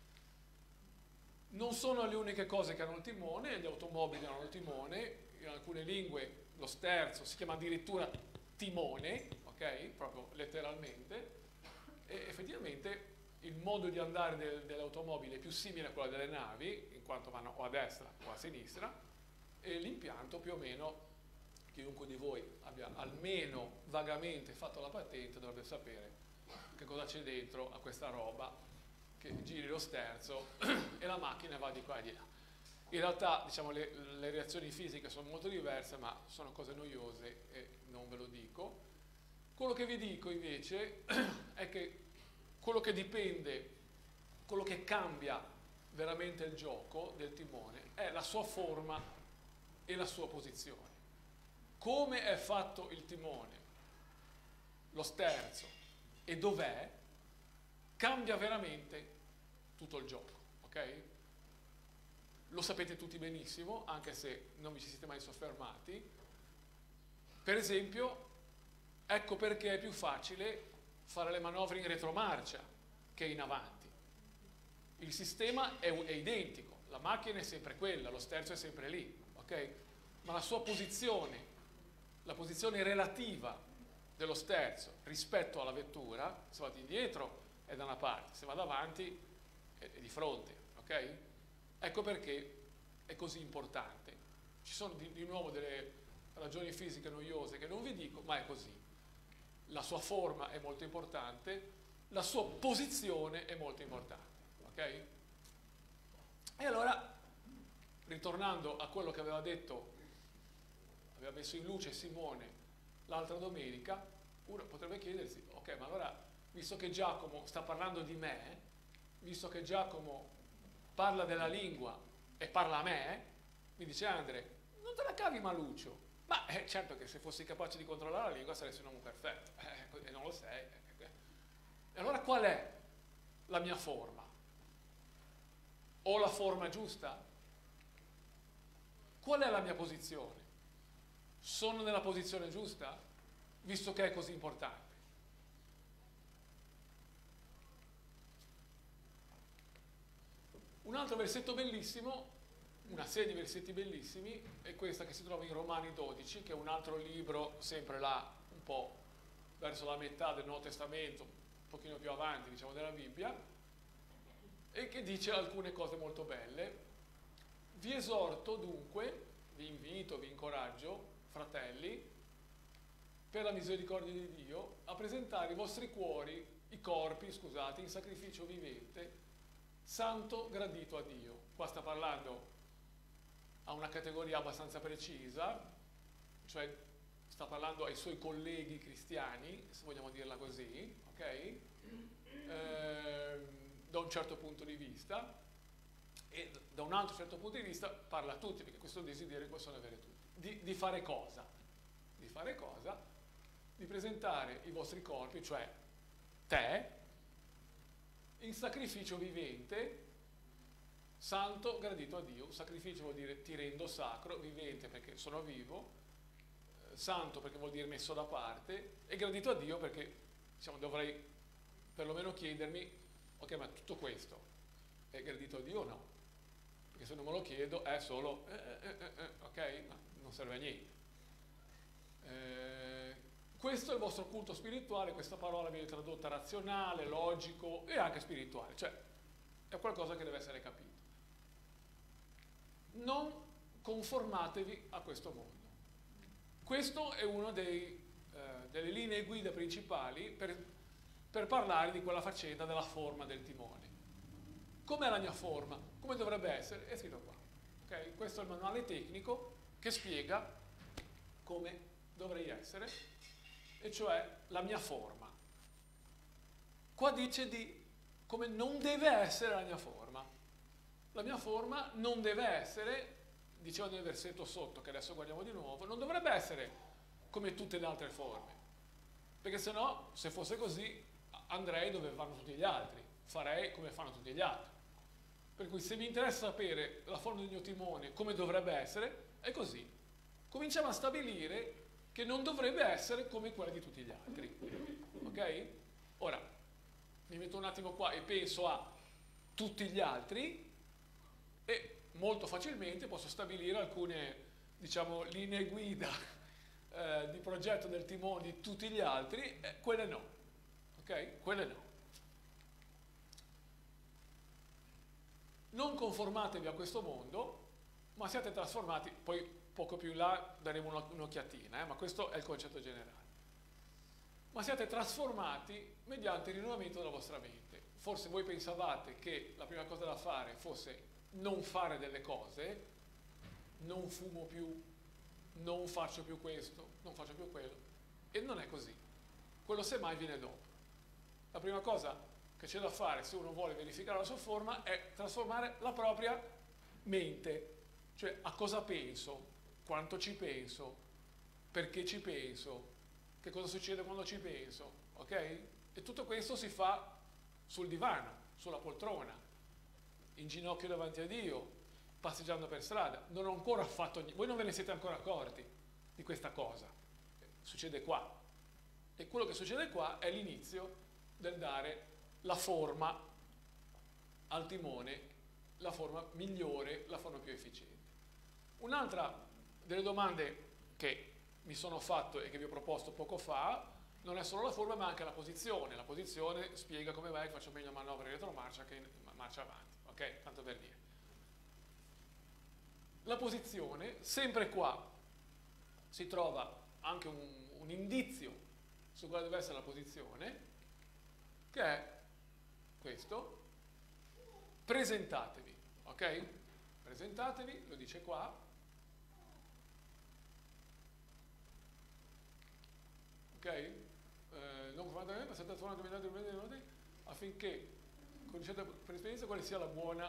Non sono le uniche cose che hanno il timone, gli automobili hanno il timone, in alcune lingue lo sterzo si chiama addirittura timone, ok? Proprio letteralmente, e effettivamente il modo di andare delle automobili è più simile a quello delle navi, in quanto vanno o a destra o a sinistra, e l'impianto più o meno, chiunque di voi abbia almeno vagamente fatto la patente dovrebbe sapere che cosa c'è dentro a questa roba, che giri lo sterzo e la macchina va di qua e di là. In realtà, diciamo, le reazioni fisiche sono molto diverse, ma sono cose noiose e non ve lo dico. Quello che vi dico invece è che quello che dipende, quello che cambia veramente il gioco del timone è la sua forma e la sua posizione. Come è fatto il timone, lo sterzo e dov'è, cambia veramente tutto il gioco, ok? Lo sapete tutti benissimo, anche se non vi ci siete mai soffermati. Per esempio, ecco perché è più facile fare le manovre in retromarcia che in avanti. Il sistema è identico, la macchina è sempre quella, lo sterzo è sempre lì, ok? Ma la sua posizione, la posizione relativa dello sterzo rispetto alla vettura, se vado indietro è da una parte, se vado avanti è di fronte, ok? Ecco perché è così importante. Ci sono di nuovo delle ragioni fisiche noiose che non vi dico, ma è così. La sua forma è molto importante, la sua posizione è molto importante, ok? E allora, ritornando a quello che aveva detto, aveva messo in luce Simone l'altra domenica, uno potrebbe chiedersi, ok, ma allora, visto che Giacomo sta parlando di me, visto che Giacomo parla della lingua e parla a me, mi dice Andre, non te la cavi Maluccio. Ma certo che se fossi capace di controllare la lingua saresti un uomo perfetto, e non lo sei. E allora qual è la mia forma? Ho la forma giusta? Qual è la mia posizione? Sono nella posizione giusta? Visto che è così importante. Un altro versetto bellissimo, una serie di versetti bellissimi, è questa che si trova in Romani 12, che è un altro libro, sempre là, un po' verso la metà del Nuovo Testamento, un pochino più avanti, diciamo, della Bibbia, e che dice alcune cose molto belle. Vi esorto dunque, vi invito, vi incoraggio, fratelli, per la misericordia di Dio, a presentare i vostri corpi, in sacrificio vivente, santo, gradito a Dio. Qua sta parlando a una categoria abbastanza precisa, cioè sta parlando ai suoi colleghi cristiani, se vogliamo dirla così, ok? Da un certo punto di vista, e da un altro certo punto di vista parla a tutti, perché questo desiderio possono avere tutti. Di fare cosa? Di fare cosa? Di presentare i vostri corpi, cioè te, in sacrificio vivente, santo, gradito a Dio. Sacrificio vuol dire ti rendo sacro, vivente perché sono vivo, santo perché vuol dire messo da parte, e gradito a Dio perché, diciamo, dovrei perlomeno chiedermi, ok, ma tutto questo è gradito a Dio o no? Perché se non me lo chiedo è solo ok? No, non serve a niente. Questo è il vostro culto spirituale, questa parola viene tradotta razionale, logico e anche spirituale, cioè è qualcosa che deve essere capito. Non conformatevi a questo mondo. Questo è uno delle linee guida principali per parlare di quella faccenda della forma del timone. Com'è la mia forma? Come dovrebbe essere? È scritto qua. Okay? Questo è il manuale tecnico che spiega come dovrei essere, e cioè la mia forma. Qua dice di come non deve essere la mia forma. La mia forma non deve essere, diceva nel versetto sotto, che adesso guardiamo di nuovo, non dovrebbe essere come tutte le altre forme. Perché se no, se fosse così, andrei dove vanno tutti gli altri, farei come fanno tutti gli altri. Per cui se mi interessa sapere la forma del mio timone come dovrebbe essere, è così. Cominciamo a stabilire che non dovrebbe essere come quella di tutti gli altri. Ok? Ora, mi metto un attimo qua e penso a tutti gli altri e molto facilmente posso stabilire alcune, diciamo, linee guida di progetto del timone di tutti gli altri, quelle no. Ok? Quelle no. Non conformatevi a questo mondo, ma siate trasformati, poi poco più in là daremo un'occhiatina, ma questo è il concetto generale. Ma siate trasformati mediante il rinnovamento della vostra mente. Forse voi pensavate che la prima cosa da fare fosse non fare delle cose, non fumo più, non faccio più questo, non faccio più quello, e non è così. Quello semmai viene dopo. La prima cosa che c'è da fare se uno vuole verificare la sua forma è trasformare la propria mente, cioè a cosa penso, quanto ci penso, perché ci penso, che cosa succede quando ci penso, ok? E tutto questo si fa sul divano, sulla poltrona, in ginocchio davanti a Dio, passeggiando per strada. Non ho ancora fatto niente, voi non ve ne siete ancora accorti di questa cosa, succede qua. E quello che succede qua è l'inizio del dare la forma al timone, la forma migliore, la forma più efficiente. Un'altra delle domande che mi sono fatto e che vi ho proposto poco fa non è solo la forma ma anche la posizione. La posizione spiega come vai, faccio meglio manovra in retromarcia che in marcia avanti, ok? Tanto per dire. La posizione, sempre qua si trova anche un indizio su quale deve essere la posizione, che è questo: presentatevi, ok? Presentatevi, lo dice qua, ok? Non conformatevi, ma siate trasformati affinché conoscete per esperienza quale sia la buona.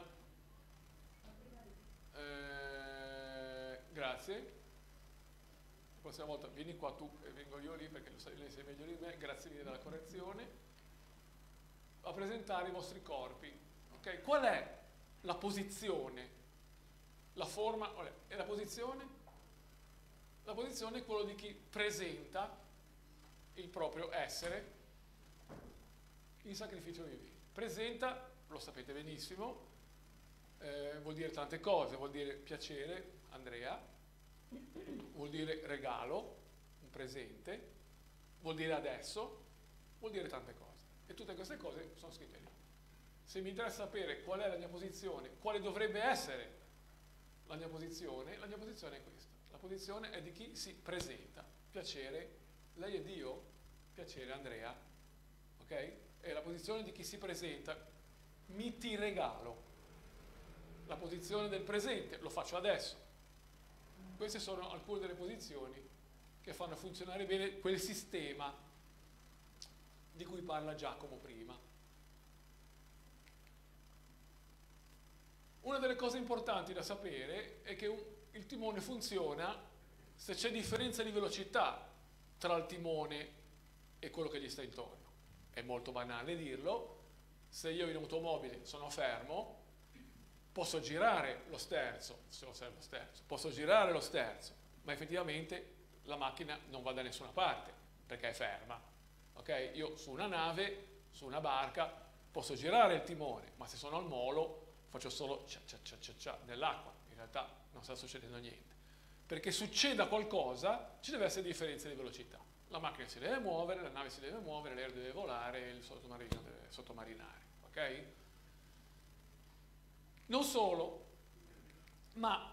Grazie. La prossima volta vieni qua tu e vengo io lì perché lei sei meglio di me, grazie mille della correzione. A presentare i vostri corpi, ok? Qual è la posizione? La forma e la posizione? La posizione è quello di chi presenta il proprio essere in sacrificio vivente. Presenta, lo sapete benissimo, vuol dire tante cose, vuol dire piacere, Andrea, vuol dire regalo, un presente, vuol dire adesso, vuol dire tante cose. E tutte queste cose sono scritte lì. Se mi interessa sapere qual è la mia posizione, quale dovrebbe essere la mia posizione è questa. La posizione è di chi si presenta. Piacere, lei è Dio, piacere Andrea, ok? È la posizione di chi si presenta, mi ti regalo. La posizione del presente, lo faccio adesso. Queste sono alcune delle posizioni che fanno funzionare bene quel sistema di cui parla Giacomo prima. Una delle cose importanti da sapere è che il timone funziona se c'è differenza di velocità tra il timone e quello che gli sta intorno. È molto banale dirlo, se io in automobile sono fermo, posso girare lo sterzo, se lo serve lo sterzo, posso girare lo sterzo, ma effettivamente la macchina non va da nessuna parte perché è ferma. Ok? Io su una nave, su una barca, posso girare il timone, ma se sono al molo faccio solo nell'acqua, in realtà non sta succedendo niente. Perché succeda qualcosa, ci deve essere differenza di velocità. La macchina si deve muovere, la nave si deve muovere, l'aereo deve volare, il sottomarino deve sottomarinare, ok? Non solo, ma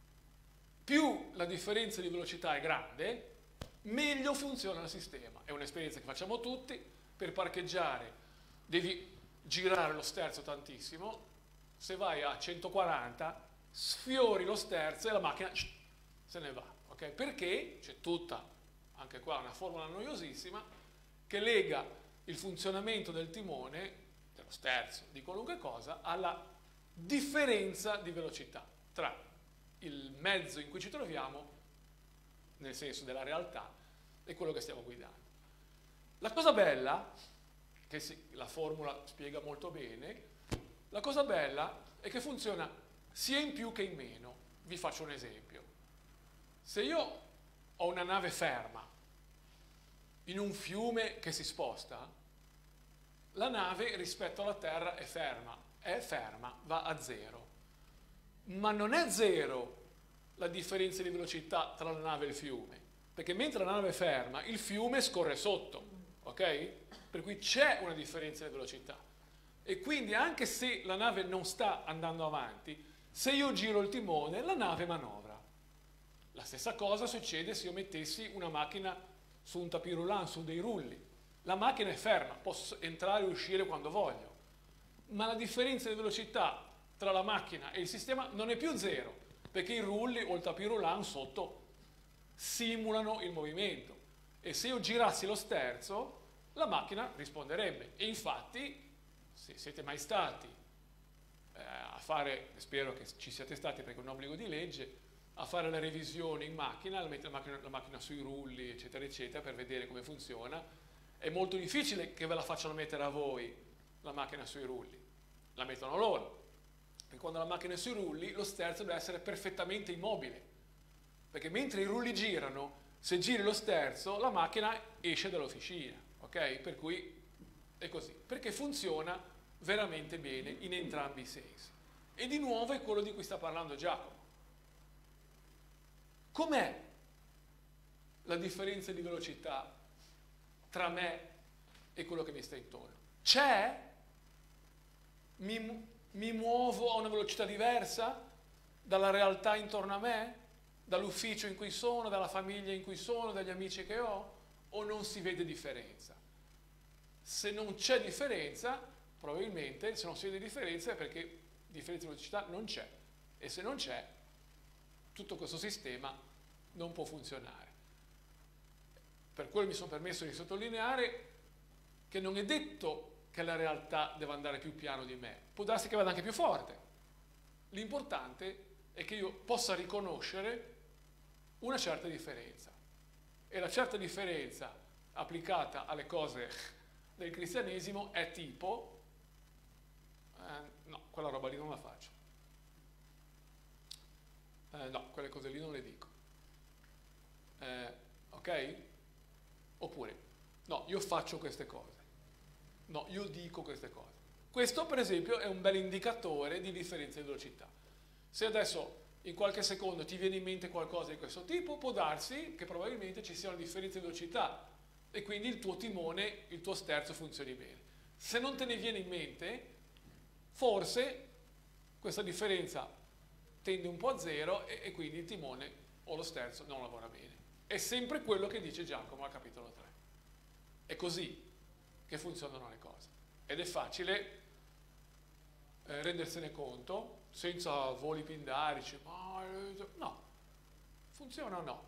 più la differenza di velocità è grande, meglio funziona il sistema. È un'esperienza che facciamo tutti. Per parcheggiare devi girare lo sterzo tantissimo. Se vai a 140 sfiori lo sterzo e la macchina se ne va, ok? Perché c'è tutta, anche qua, una formula noiosissima che lega il funzionamento del timone, dello sterzo, di qualunque cosa, alla differenza di velocità tra il mezzo in cui ci troviamo, nel senso della realtà, e quello che stiamo guidando. La cosa bella, che la formula spiega molto bene, la cosa bella è che funziona sia in più che in meno. Vi faccio un esempio. Se io ho una nave ferma in un fiume che si sposta, la nave rispetto alla terra è ferma, va a zero. Ma non è zero la differenza di velocità tra la nave e il fiume, perché mentre la nave è ferma, il fiume scorre sotto, ok? Per cui c'è una differenza di velocità. E quindi anche se la nave non sta andando avanti, se io giro il timone, la nave manovra. La stessa cosa succede se io mettessi una macchina su un tapis roulant, su dei rulli. La macchina è ferma, posso entrare e uscire quando voglio, ma la differenza di velocità tra la macchina e il sistema non è più zero, perché i rulli o il tapis roulant sotto simulano il movimento. E se io girassi lo sterzo, la macchina risponderebbe. E infatti, se siete mai stati a fare, spero che ci siate stati perché è un obbligo di legge, a fare le revisioni in macchina, mettere la macchina sui rulli, eccetera, eccetera, per vedere come funziona, è molto difficile che ve la facciano mettere a voi la macchina sui rulli. La mettono loro. E quando la macchina è sui rulli, lo sterzo deve essere perfettamente immobile. Perché mentre i rulli girano, se giri lo sterzo, la macchina esce dall'officina. Ok? Per cui è così. Perché funziona veramente bene in entrambi i sensi. E di nuovo è quello di cui sta parlando Giacomo. Com'è la differenza di velocità tra me e quello che mi sta intorno? C'è? Mi muovo a una velocità diversa dalla realtà intorno a me? Dall'ufficio in cui sono, dalla famiglia in cui sono, dagli amici che ho? O non si vede differenza? Se non c'è differenza, probabilmente, se non si vede differenza è perché differenza di velocità non c'è. E se non c'è, tutto questo sistema non può funzionare. Per quello mi sono permesso di sottolineare che non è detto che la realtà deve andare più piano di me, può darsi che vada anche più forte. L'importante è che io possa riconoscere una certa differenza. E la certa differenza applicata alle cose del cristianesimo è tipo, no, quella roba lì non la faccio. No, quelle cose lì non le dico. Ok? Oppure, no, io faccio queste cose. No, io dico queste cose. Questo, per esempio, è un bel indicatore di differenza di velocità. Se adesso in qualche secondo ti viene in mente qualcosa di questo tipo, può darsi che probabilmente ci sia una differenza di velocità e quindi il tuo timone, il tuo sterzo funzioni bene. Se non te ne viene in mente, forse questa differenza tende un po' a zero e quindi il timone o lo sterzo non lavora bene. È sempre quello che dice Giacomo al capitolo 3. È così che funzionano le cose. Ed è facile rendersene conto senza voli pindarici. No, funziona o no?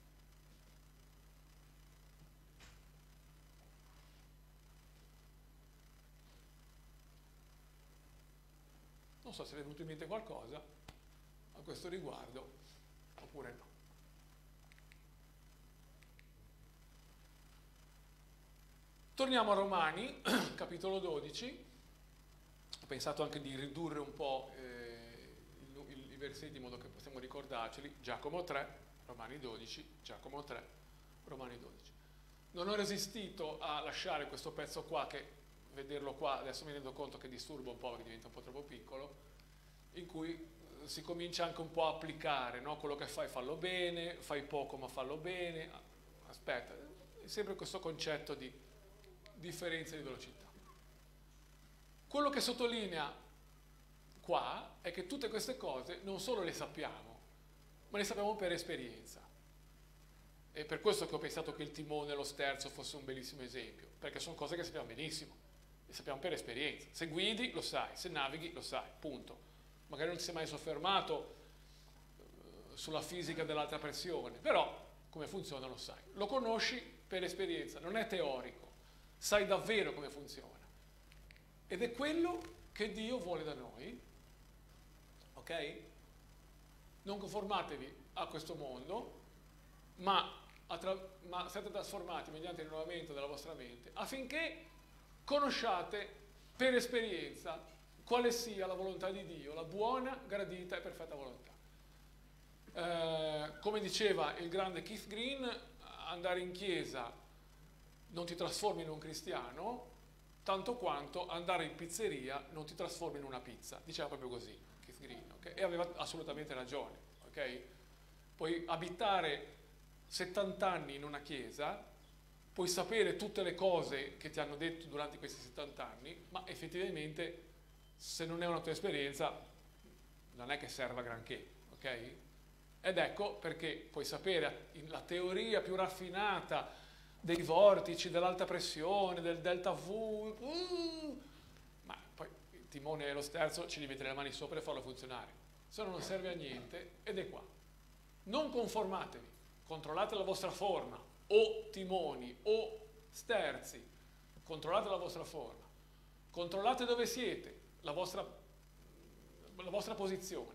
Non so se vi è venuto in mente qualcosa a questo riguardo oppure no. Torniamo a Romani, capitolo 12. Ho pensato anche di ridurre un po' i versetti in modo che possiamo ricordarceli. Giacomo 3, Romani 12, Giacomo 3, Romani 12. Non ho resistito a lasciare questo pezzo qua, che vederlo qua, adesso mi rendo conto che disturba un po' perché diventa un po' troppo piccolo, in cui si comincia anche un po' a applicare, no? Quello che fai fallo bene, fai poco ma fallo bene, aspetta, è sempre questo concetto di differenza di velocità. Quello che sottolinea qua è che tutte queste cose non solo le sappiamo, ma le sappiamo per esperienza. E per questo che ho pensato che il timone e lo sterzo fosse un bellissimo esempio, perché sono cose che sappiamo benissimo, le sappiamo per esperienza. Se guidi lo sai, se navighi lo sai, punto. Magari non ti sei mai soffermato sulla fisica dell'alta pressione, però come funziona lo sai. Lo conosci per esperienza, non è teorico, sai davvero come funziona. Ed è quello che Dio vuole da noi, ok? Non conformatevi a questo mondo, ma siate trasformati mediante il rinnovamento della vostra mente, affinché conosciate per esperienza quale sia la volontà di Dio, la buona, gradita e perfetta volontà. Come diceva il grande Keith Green, andare in chiesa non ti trasformi in un cristiano, tanto quanto andare in pizzeria non ti trasformi in una pizza. Diceva proprio così Keith Green, okay? E aveva assolutamente ragione, ok? Puoi abitare 70 anni in una chiesa, puoi sapere tutte le cose che ti hanno detto durante questi 70 anni, ma effettivamente se non è una tua esperienza non è che serva granché, ok? Ed ecco perché puoi sapere la teoria più raffinata dei vortici, dell'alta pressione, del delta V, ma poi il timone e lo sterzo ci devi mettere le mani sopra e farlo funzionare, se no non serve a niente. Ed è qua. Non conformatevi, controllate la vostra forma, o timoni o sterzi, controllate la vostra forma, controllate dove siete, la vostra posizione.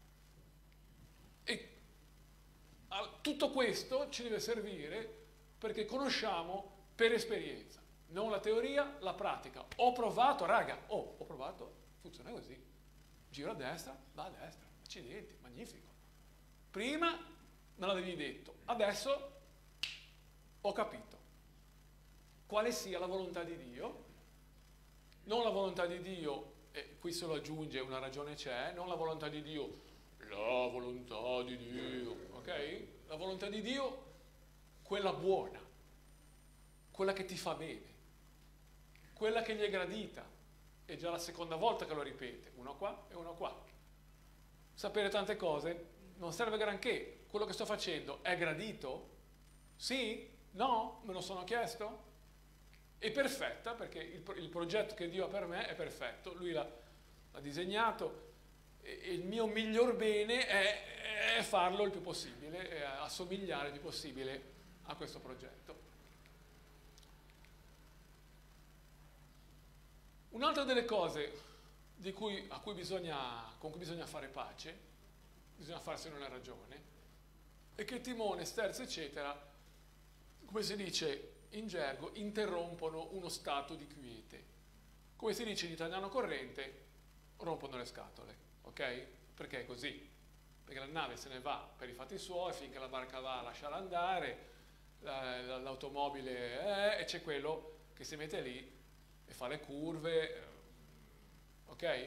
E tutto questo ci deve servire perché conosciamo per esperienza, non la teoria, la pratica. Ho provato, raga, ho provato, funziona così. Giro a destra, va a destra, accidenti, magnifico. Prima me l'avevi detto, adesso ho capito quale sia la volontà di Dio, non la volontà di Dio, e qui se lo aggiunge una ragione c'è, non la volontà di Dio, la volontà di Dio, ok? La volontà di Dio, quella buona, quella che ti fa bene, quella che gli è gradita. È già la seconda volta che lo ripete, uno qua e uno qua. Sapere tante cose non serve granché. Quello che sto facendo è gradito? Sì? No? Me lo sono chiesto? È perfetta, perché il progetto che Dio ha per me è perfetto, Lui l'ha disegnato, e il mio miglior bene è farlo il più possibile, è assomigliare il più possibile a questo progetto. Un'altra delle cose con cui bisogna fare pace, bisogna farsene una ragione, è che timone, sterzo, eccetera, come si dice in gergo, interrompono uno stato di quiete. Come si dice in italiano corrente, rompono le scatole, ok? Perché è così. Perché la nave se ne va per i fatti suoi, finché la barca va a lasciare andare, l'automobile e c'è quello che si mette lì e fa le curve, ok?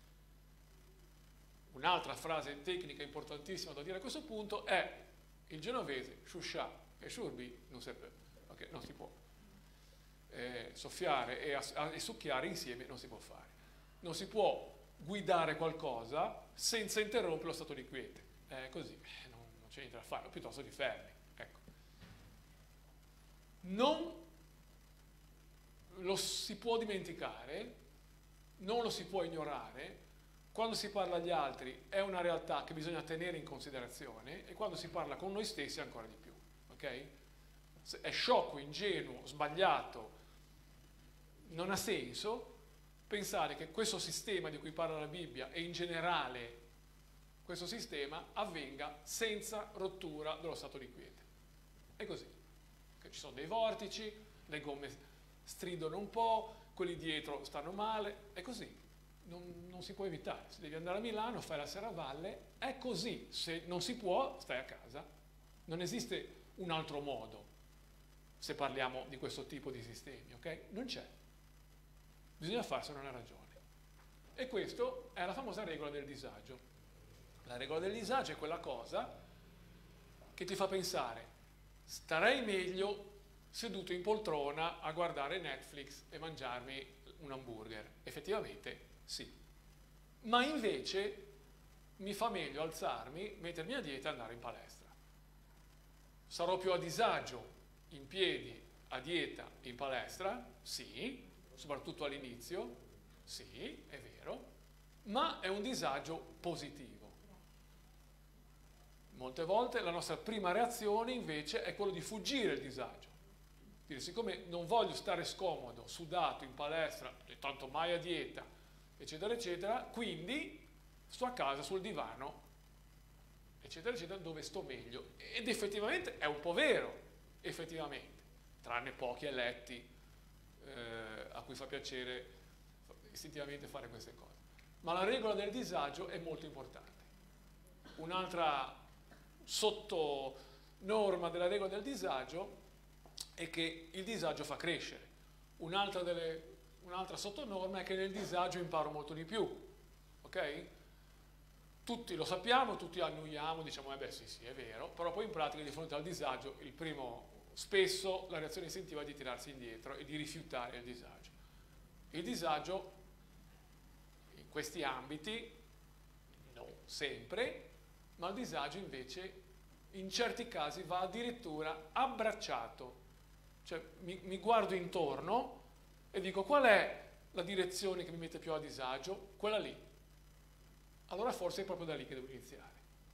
Un'altra frase tecnica importantissima da dire a questo punto è il genovese shusha e shurbi non si può soffiare e succhiare insieme, non si può fare. Non si può guidare qualcosa senza interrompere lo stato di quiete. È così, non c'è niente da fare, piuttosto ti fermi. Ecco. Non lo si può dimenticare, non lo si può ignorare. Quando si parla agli altri è una realtà che bisogna tenere in considerazione, e quando si parla con noi stessi ancora di più, ok? È sciocco, ingenuo, sbagliato, non ha senso pensare che questo sistema di cui parla la Bibbia e in generale questo sistema avvenga senza rottura dello stato di quiete. È così. Ci sono dei vortici, le gomme stridono un po', quelli dietro stanno male, è così. Non si può evitare. Se devi andare a Milano, fai la serravalle, è così. Se non si può, stai a casa. Non esiste un altro modo se parliamo di questo tipo di sistemi, ok? Non c'è. Bisogna farsene una ragione. E questa è la famosa regola del disagio. La regola del disagio è quella cosa che ti fa pensare: starei meglio seduto in poltrona a guardare Netflix e mangiarmi un hamburger. Effettivamente sì. Ma invece mi fa meglio alzarmi, mettermi a dieta e andare in palestra. Sarò più a disagio in piedi, a dieta, in palestra? Sì, soprattutto all'inizio. Sì, è vero. Ma è un disagio positivo. Molte volte la nostra prima reazione invece è quello di fuggire il disagio. Dire, siccome non voglio stare scomodo, sudato in palestra, e tanto mai a dieta, eccetera, eccetera, quindi sto a casa sul divano, eccetera, eccetera, dove sto meglio. Ed effettivamente è un po' vero, effettivamente, tranne pochi eletti a cui fa piacere istintivamente fare queste cose. Ma la regola del disagio è molto importante. Un'altra sottonorma della regola del disagio è che il disagio fa crescere. Un'altra sottonorma è che nel disagio imparo molto di più, ok? Tutti lo sappiamo, tutti annuiamo, diciamo, beh sì, è vero, però poi in pratica di fronte al disagio, spesso la reazione istintiva è di tirarsi indietro e di rifiutare il disagio. Il disagio, in questi ambiti, non sempre, ma il disagio invece in certi casi va addirittura abbracciato. Cioè mi guardo intorno e dico: qual è la direzione che mi mette più a disagio? Quella lì. Allora forse è proprio da lì che devo iniziare.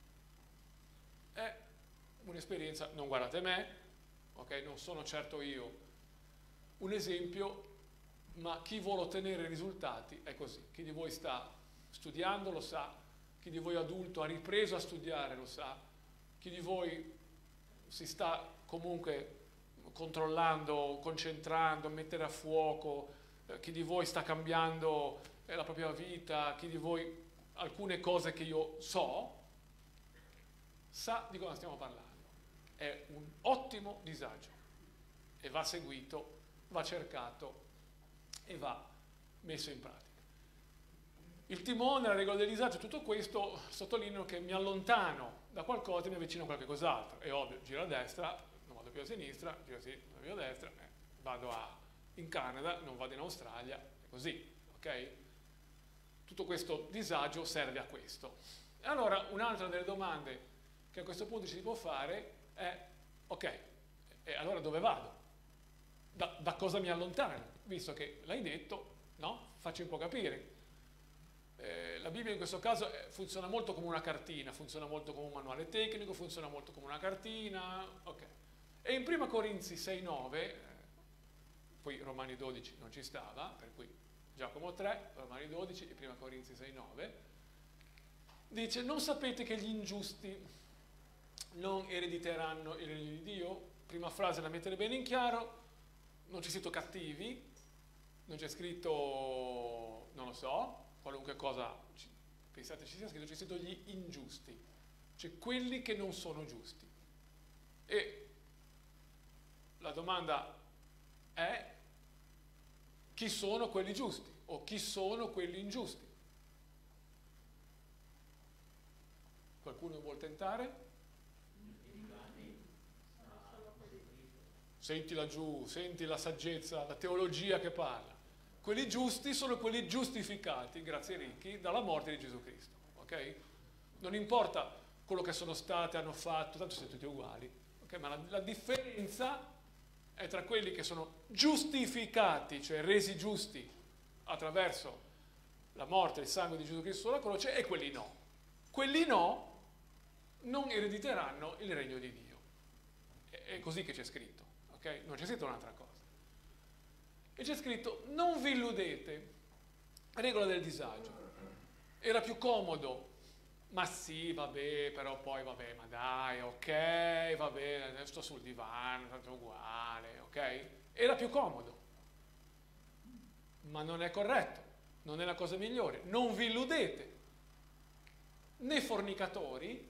È un'esperienza, non guardate me, ok? Non sono certo io un esempio, ma chi vuole ottenere risultati è così. Chi di voi sta studiando lo sa, chi di voi adulto ha ripreso a studiare lo sa, chi di voi si sta comunque controllando, concentrando, mettere a fuoco, chi di voi sta cambiando la propria vita, chi di voi alcune cose che io so, sa di cosa stiamo parlando. È un ottimo disagio e va seguito, va cercato e va messo in pratica. Il timone, la regola del disagio, tutto questo sottolineo che mi allontano da qualcosa e mi avvicino a qualche cos'altro. È ovvio, giro a destra, non vado più a sinistra, giro a sinistra, non vado più a destra, vado in Canada, non vado in Australia, è così, ok? Tutto questo disagio serve a questo. E allora un'altra delle domande che a questo punto ci si può fare è: ok, e allora dove vado? Da cosa mi allontano? Visto che l'hai detto, no? Facci un po' capire. La Bibbia in questo caso funziona molto come una cartina, funziona molto come un manuale tecnico, funziona molto come una cartina, ok. E in 1 Corinzi 6,9, poi Romani 12 non ci stava, per cui Giacomo 3, Romani 12 e 1 Corinzi 6,9, dice: non sapete che gli ingiusti non erediteranno il regno di Dio? Prima frase da mettere bene in chiaro, non c'è scritto cattivi, non c'è scritto, non lo so, qualunque cosa pensate ci sia scritto, c'è scritto gli ingiusti, cioè quelli che non sono giusti. E la domanda è: chi sono quelli giusti o chi sono quelli ingiusti? Qualcuno vuol tentare? Senti laggiù, senti la saggezza, la teologia che parla. Quelli giusti sono quelli giustificati, grazie ricchi, dalla morte di Gesù Cristo, ok? Non importa quello che sono stati, hanno fatto, tanto siete tutti uguali, ok? Ma la differenza è tra quelli che sono giustificati, cioè resi giusti attraverso la morte e il sangue di Gesù Cristo sulla croce, e quelli no. Quelli no non erediteranno il regno di Dio. È così che c'è scritto, ok? Non c'è scritto un'altra cosa. E c'è scritto: non vi illudete, regola del disagio. Era più comodo, ma sì, vabbè, però poi vabbè, ma dai, ok, vabbè, sto sul divano, tanto uguale, ok? Era più comodo, ma non è corretto, non è la cosa migliore. Non vi illudete, né fornicatori,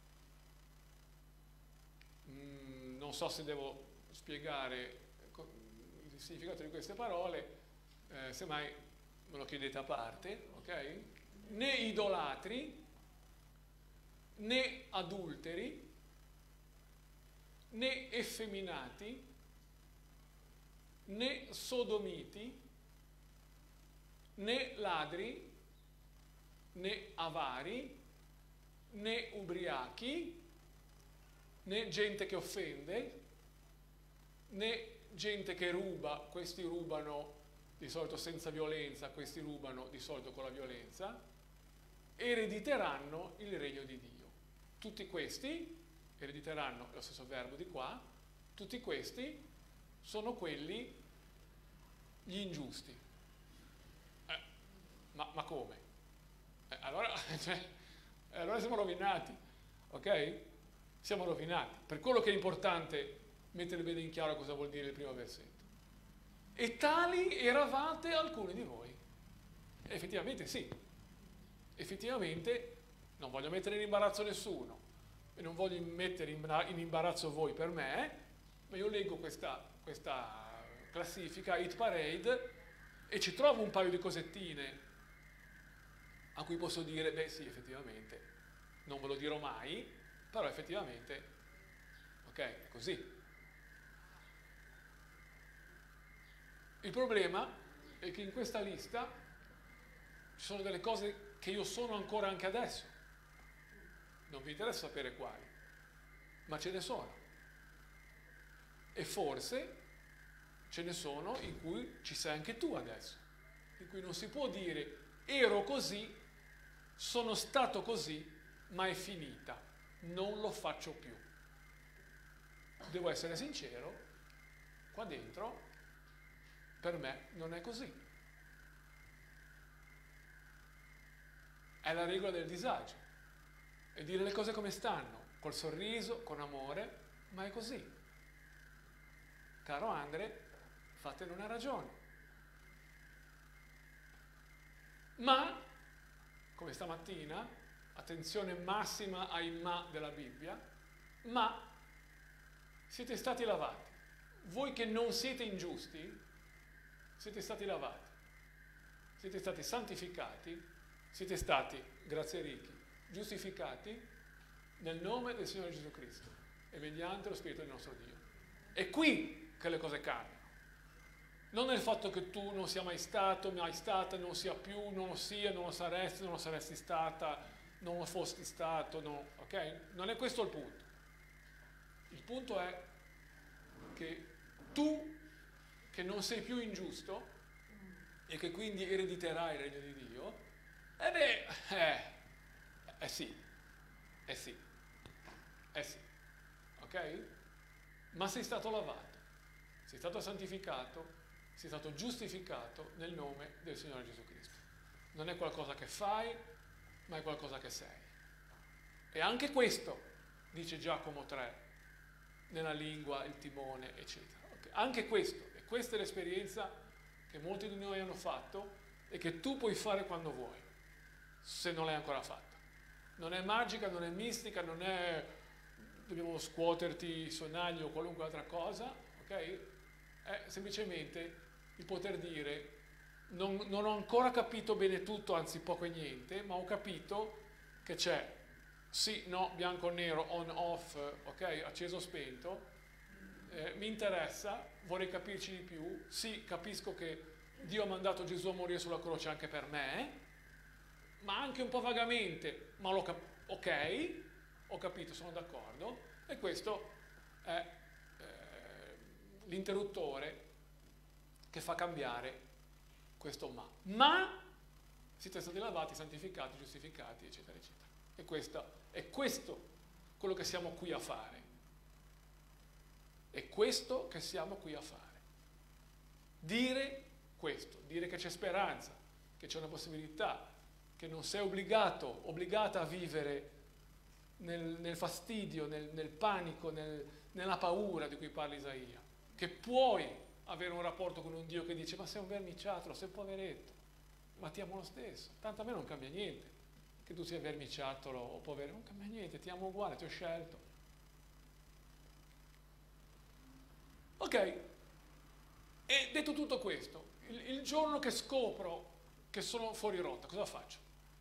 non so se devo spiegare il significato di queste parole, semmai me lo chiedete a parte, ok? Né idolatri, né adulteri, né effeminati, né sodomiti, né ladri, né avari, né ubriachi, né gente che offende, né gente che ruba. Questi rubano di solito senza violenza, questi rubano di solito con la violenza, erediteranno il regno di Dio. Tutti questi, erediteranno è lo stesso verbo di qua, tutti questi sono quelli, gli ingiusti. Ma come? Allora, allora siamo rovinati, ok? Siamo rovinati. Per quello che è importante mettere bene in chiaro cosa vuol dire il primo versetto. E tali eravate alcuni di voi. Effettivamente sì. Effettivamente non voglio mettere in imbarazzo nessuno e non voglio mettere in imbarazzo voi per me, ma io leggo questa classifica, Hit Parade, e ci trovo un paio di cosettine a cui posso dire, beh sì, effettivamente, non ve lo dirò mai, però effettivamente, ok, è così. Il problema è che in questa lista ci sono delle cose che io sono ancora anche adesso. Non vi interessa sapere quali, ma ce ne sono. E forse ce ne sono in cui ci sei anche tu adesso, in cui non si può dire ero così, sono stato così, ma è finita, non lo faccio più. Devo essere sincero, qua dentro per me non è così. È la regola del disagio, è dire le cose come stanno, col sorriso, con amore, ma è così. Caro Andre, fatene una ragione. Ma, come stamattina, attenzione massima ai ma della Bibbia, ma siete stati lavati. Voi che non siete ingiusti, siete stati lavati, siete stati santificati, siete stati, grazie Ricky, giustificati nel nome del Signore Gesù Cristo e mediante lo Spirito del nostro Dio. È qui che le cose cambiano. Non nel fatto che tu non sia mai stato, mai stata, non sia più, non lo sia, non lo saresti stata, non lo fossi stato, no, ok? Non è questo il punto. Il punto è che tu, che non sei più ingiusto e che quindi erediterai il regno di Dio, sì, ok? Ma sei stato lavato, sei stato santificato, sei stato giustificato nel nome del Signore Gesù Cristo. Non è qualcosa che fai, ma è qualcosa che sei. E anche questo, dice Giacomo 3, nella lingua, il timone, eccetera. Okay? Anche questo, e questa è l'esperienza che molti di noi hanno fatto e che tu puoi fare quando vuoi, se non l'hai ancora fatta. Non è magica, non è mistica, non è dobbiamo scuoterti il sonaglio o qualunque altra cosa, ok? È semplicemente il poter dire non ho ancora capito bene tutto, anzi poco e niente, ma ho capito che c'è sì, no, bianco o nero, on, off, ok, acceso o spento, mi interessa, vorrei capirci di più, sì, capisco che Dio ha mandato Gesù a morire sulla croce anche per me, ma anche un po' vagamente, ma ok, ho capito, sono d'accordo, e questo è l'interruttore che fa cambiare questo ma. Ma siete stati lavati, santificati, giustificati, eccetera, eccetera. E questo quello che siamo qui a fare. È questo che siamo qui a fare. Dire questo, dire che c'è speranza, che c'è una possibilità, che non sei obbligata a vivere nel fastidio, nel panico, nella paura di cui parla Isaia, che puoi avere un rapporto con un Dio che dice ma sei un vermiciattolo, sei poveretto, ma ti amo lo stesso, tanto a me non cambia niente che tu sia vermiciattolo o povero, non cambia niente, ti amo uguale, ti ho scelto. Ok, e detto tutto questo, il giorno che scopro che sono fuori rotta, cosa faccio?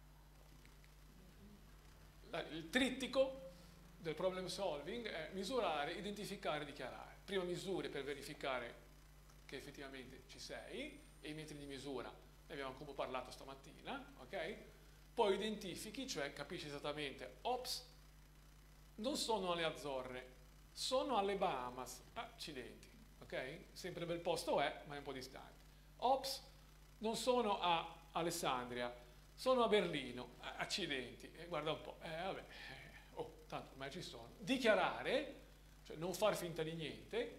Il trittico del problem solving è misurare, identificare, dichiarare. Prima misuri per verificare che effettivamente ci sei, e i metri di misura ne abbiamo un po' parlato stamattina, ok? Poi identifichi, cioè capisci esattamente, ops, non sono alle Azzorre, sono alle Bahamas, accidenti, ok? Sempre bel posto ma è un po' distante. Ops, non sono a Alessandria, sono a Berlino, accidenti, guarda un po', vabbè, tanto ormai ci sono. Dichiarare, cioè non far finta di niente.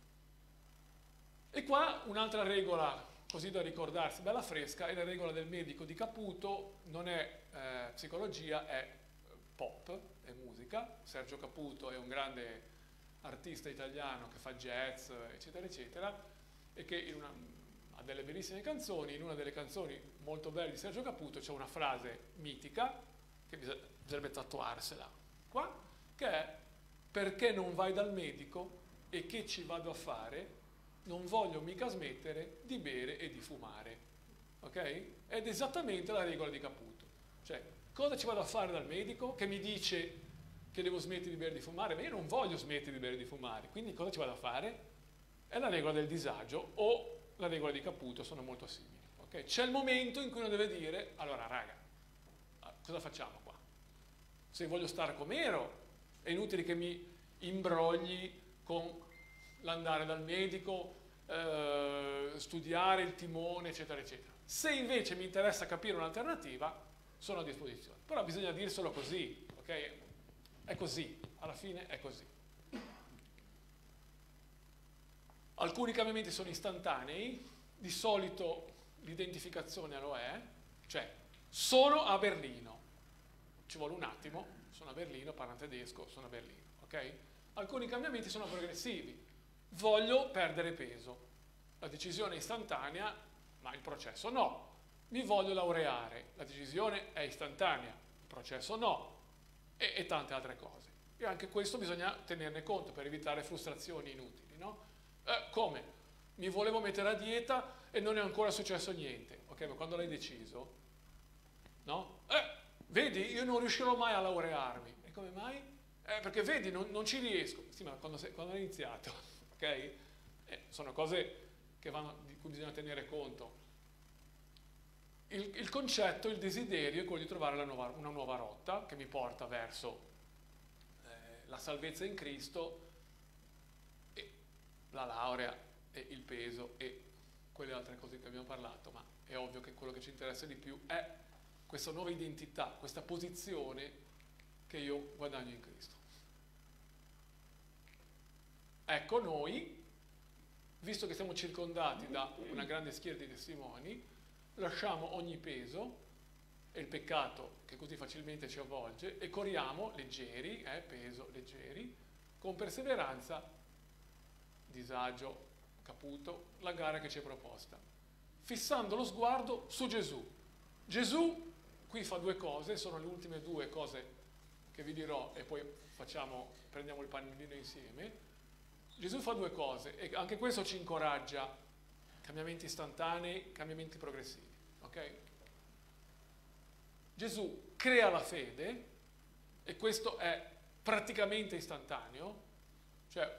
E qua un'altra regola, così da ricordarsi, bella fresca, è la regola del medico di Caputo, non è psicologia, è pop, è musica. Sergio Caputo è un grande artista italiano che fa jazz, eccetera, eccetera, e che ha delle bellissime canzoni. In una delle canzoni molto belle di Sergio Caputo c'è una frase mitica, che bisognerebbe tatuarsela qua, che è: perché non vai dal medico e che ci vado a fare? Non voglio mica smettere di bere e di fumare, ok? Ed è esattamente la regola di Caputo. Cioè, cosa ci vado a fare dal medico che mi dice che devo smettere di bere e di fumare? Ma io non voglio smettere di bere e di fumare, quindi cosa ci vado a fare? È la regola del disagio o la regola di Caputo, sono molto simili, ok? C'è il momento in cui uno deve dire: allora raga, cosa facciamo qua? Se voglio stare com'ero, è inutile che mi imbrogli con l'andare dal medico, studiare il timone, eccetera, eccetera. Se invece mi interessa capire un'alternativa, sono a disposizione. Però bisogna dirselo così, ok? È così, alla fine è così. Alcuni cambiamenti sono istantanei, di solito l'identificazione lo è, cioè sono a Berlino, ci vuole un attimo, sono a Berlino, parlo tedesco, sono a Berlino, ok? Alcuni cambiamenti sono progressivi. Voglio perdere peso, la decisione è istantanea, ma il processo no. Mi voglio laureare, la decisione è istantanea, il processo no, e tante altre cose. E anche questo bisogna tenerne conto per evitare frustrazioni inutili, no? Come? Mi volevo mettere a dieta e non è ancora successo niente, ok? Ma quando l'hai deciso, no? Vedi, io non riuscirò mai a laurearmi. E come mai? Perché vedi, non ci riesco. Sì, ma quando hai iniziato, ok? Sono cose di cui bisogna tenere conto. Il concetto, il desiderio è quello di trovare una nuova rotta che mi porta verso la salvezza in Cristo, e la laurea e il peso e quelle altre cose che abbiamo parlato, ma è ovvio che quello che ci interessa di più è questa nuova identità, questa posizione che io guadagno in Cristo. Ecco, noi, visto che siamo circondati da una grande schiera di testimoni, lasciamo ogni peso e il peccato che così facilmente ci avvolge e corriamo leggeri, peso leggeri, con perseveranza, disagio, Caputo, la gara che ci è proposta, fissando lo sguardo su Gesù. Gesù qui fa due cose, sono le ultime due cose che vi dirò e poi prendiamo il pannellino insieme. Gesù fa due cose e anche questo ci incoraggia: cambiamenti istantanei, cambiamenti progressivi, ok? Gesù crea la fede e questo è praticamente istantaneo, cioè,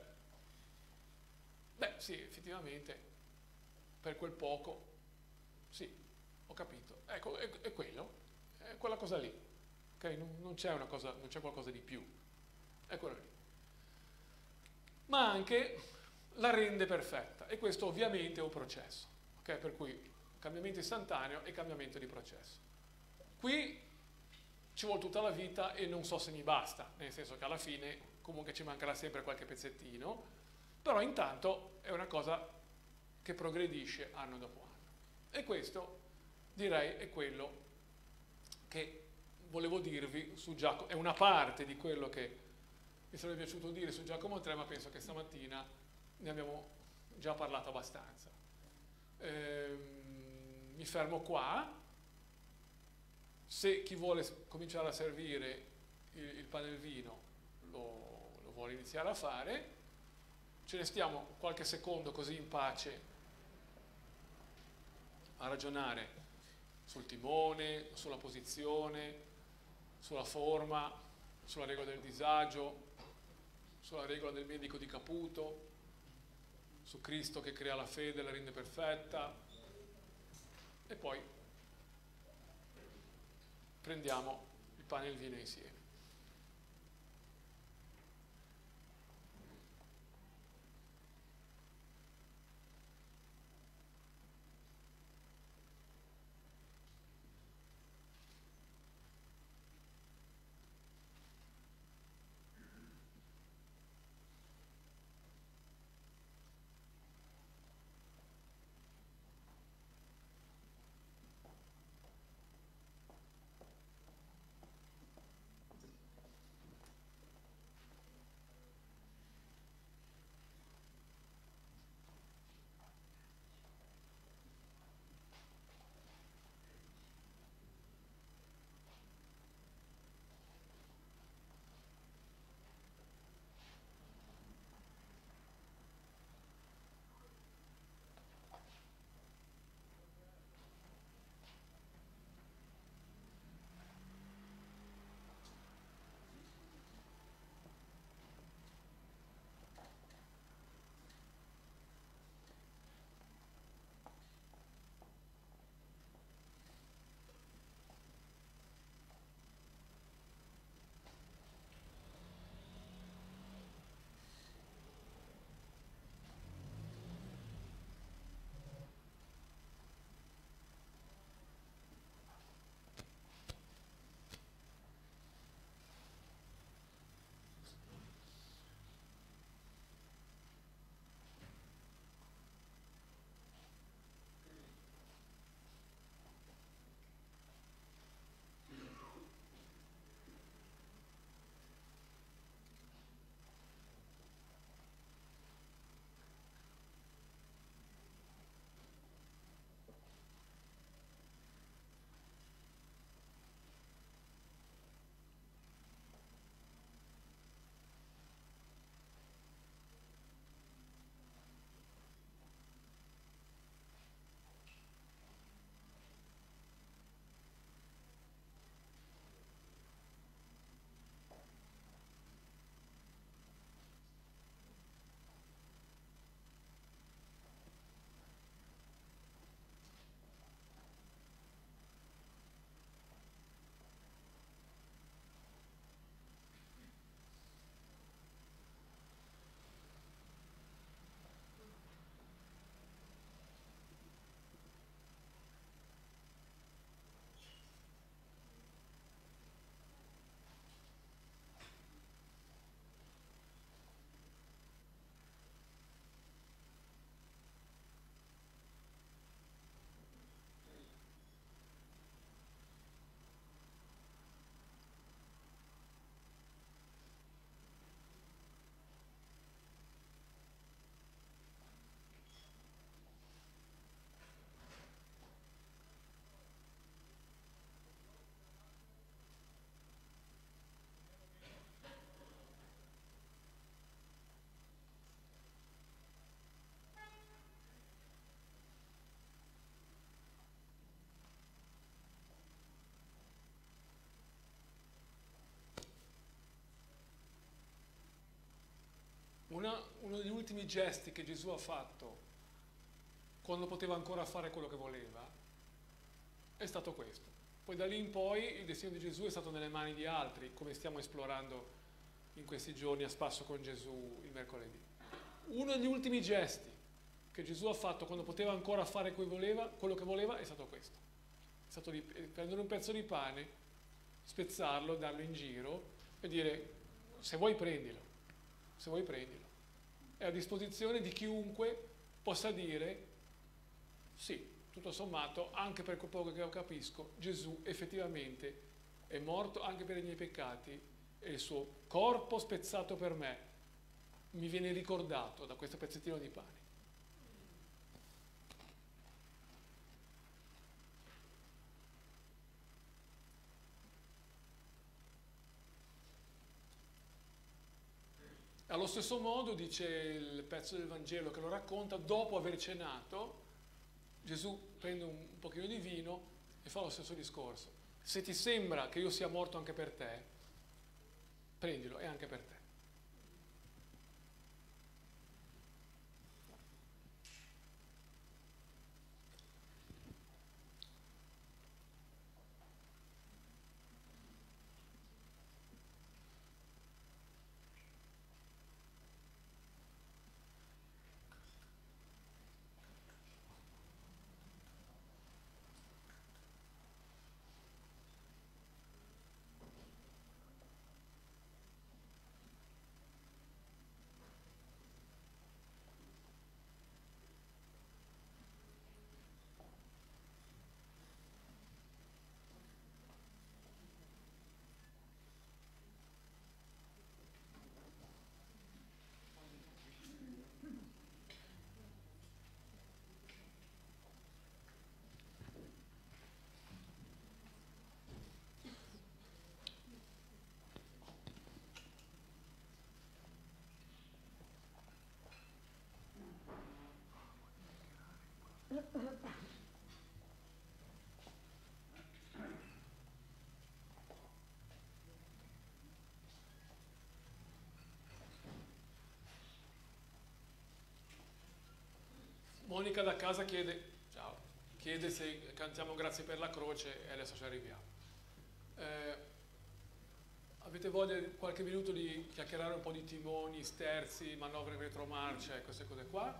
sì, effettivamente, per quel poco, sì, ho capito, ecco, è quello, è quella cosa lì, ok? Non c'è qualcosa di più, è quello lì. Ma anche la rende perfetta, e questo ovviamente è un processo, ok? Per cui cambiamento istantaneo e cambiamento di processo. Qui ci vuole tutta la vita e non so se mi basta, nel senso che alla fine comunque ci mancherà sempre qualche pezzettino, però intanto è una cosa che progredisce anno dopo anno. E questo, direi, è quello che volevo dirvi su Giacomo, è una parte di quello che mi sarebbe piaciuto dire su Giacomo 3, ma penso che stamattina ne abbiamo già parlato abbastanza. Mi fermo qua. Se chi vuole cominciare a servire il pane e il vino lo vuole iniziare a fare, ce ne stiamo qualche secondo così in pace a ragionare sul timone, sulla posizione, sulla forma, sulla regola del disagio, sulla regola del medico di Caputo, su Cristo che crea la fede e la rende perfetta, e poi prendiamo il pane e il vino insieme. Uno degli ultimi gesti che Gesù ha fatto quando poteva ancora fare quello che voleva è stato questo. Poi da lì in poi il destino di Gesù è stato nelle mani di altri, come stiamo esplorando in questi giorni a spasso con Gesù il mercoledì. Uno degli ultimi gesti che Gesù ha fatto quando poteva ancora fare quello che voleva è stato questo. È stato di prendere un pezzo di pane, spezzarlo, darlo in giro e dire: se vuoi prendilo, se vuoi prendilo. È a disposizione di chiunque possa dire: sì, tutto sommato, anche per quel poco che capisco, Gesù effettivamente è morto anche per i miei peccati e il suo corpo spezzato per me mi viene ricordato da questo pezzettino di pane. Allo stesso modo, dice il pezzo del Vangelo che lo racconta, dopo aver cenato, Gesù prende un pochino di vino e fa lo stesso discorso. Se ti sembra che io sia morto anche per te, prendilo, è anche per te. Monica da casa chiede, ciao, chiede se cantiamo Grazie per la croce e adesso ci arriviamo. Avete voglia di qualche minuto di chiacchierare un po' di timoni, sterzi, manovre in retromarcia e queste cose qua?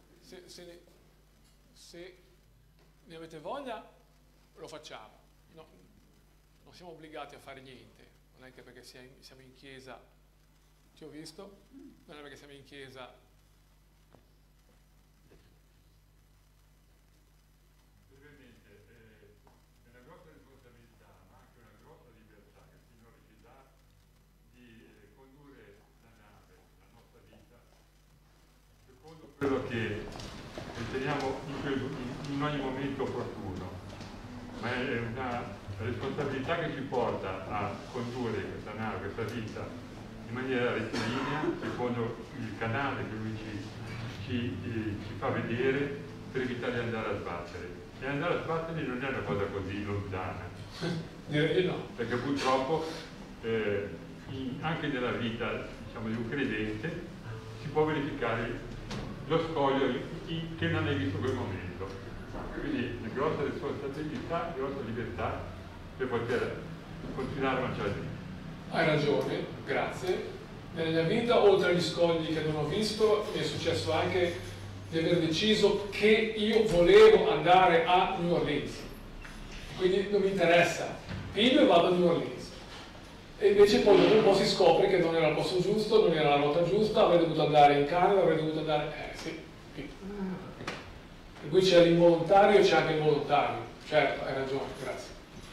Se ne avete voglia lo facciamo. No, non siamo obbligati a fare niente, non è che perché siamo in chiesa, ti ho visto? Non è perché siamo in chiesa. Quello che riteniamo in ogni momento opportuno, ma è una responsabilità che ci porta a condurre questa nave, questa vita in maniera rettilinea, secondo il canale che lui ci fa vedere, per evitare di andare a sbattere. E andare a sbattere non è una cosa così lontana, Direi no. perché purtroppo anche nella vita, diciamo, di un credente si può verificare lo scoglio che non hai visto in quel momento. Quindi una grossa responsabilità, grossa libertà per poter continuare a mangiare vita. Hai ragione, grazie. Nella mia vita, oltre agli scogli che non ho visto, mi è successo anche di aver deciso che io volevo andare a New Orleans. Quindi non mi interessa, piglio e vado a New Orleans. E invece poi dopo un po' si scopre che non era il posto giusto, non era la ruota giusta, avrei dovuto andare in Canada, avrei dovuto andare... sì. Per cui c'è l'involontario e c'è anche il volontario. Certo, hai ragione, grazie.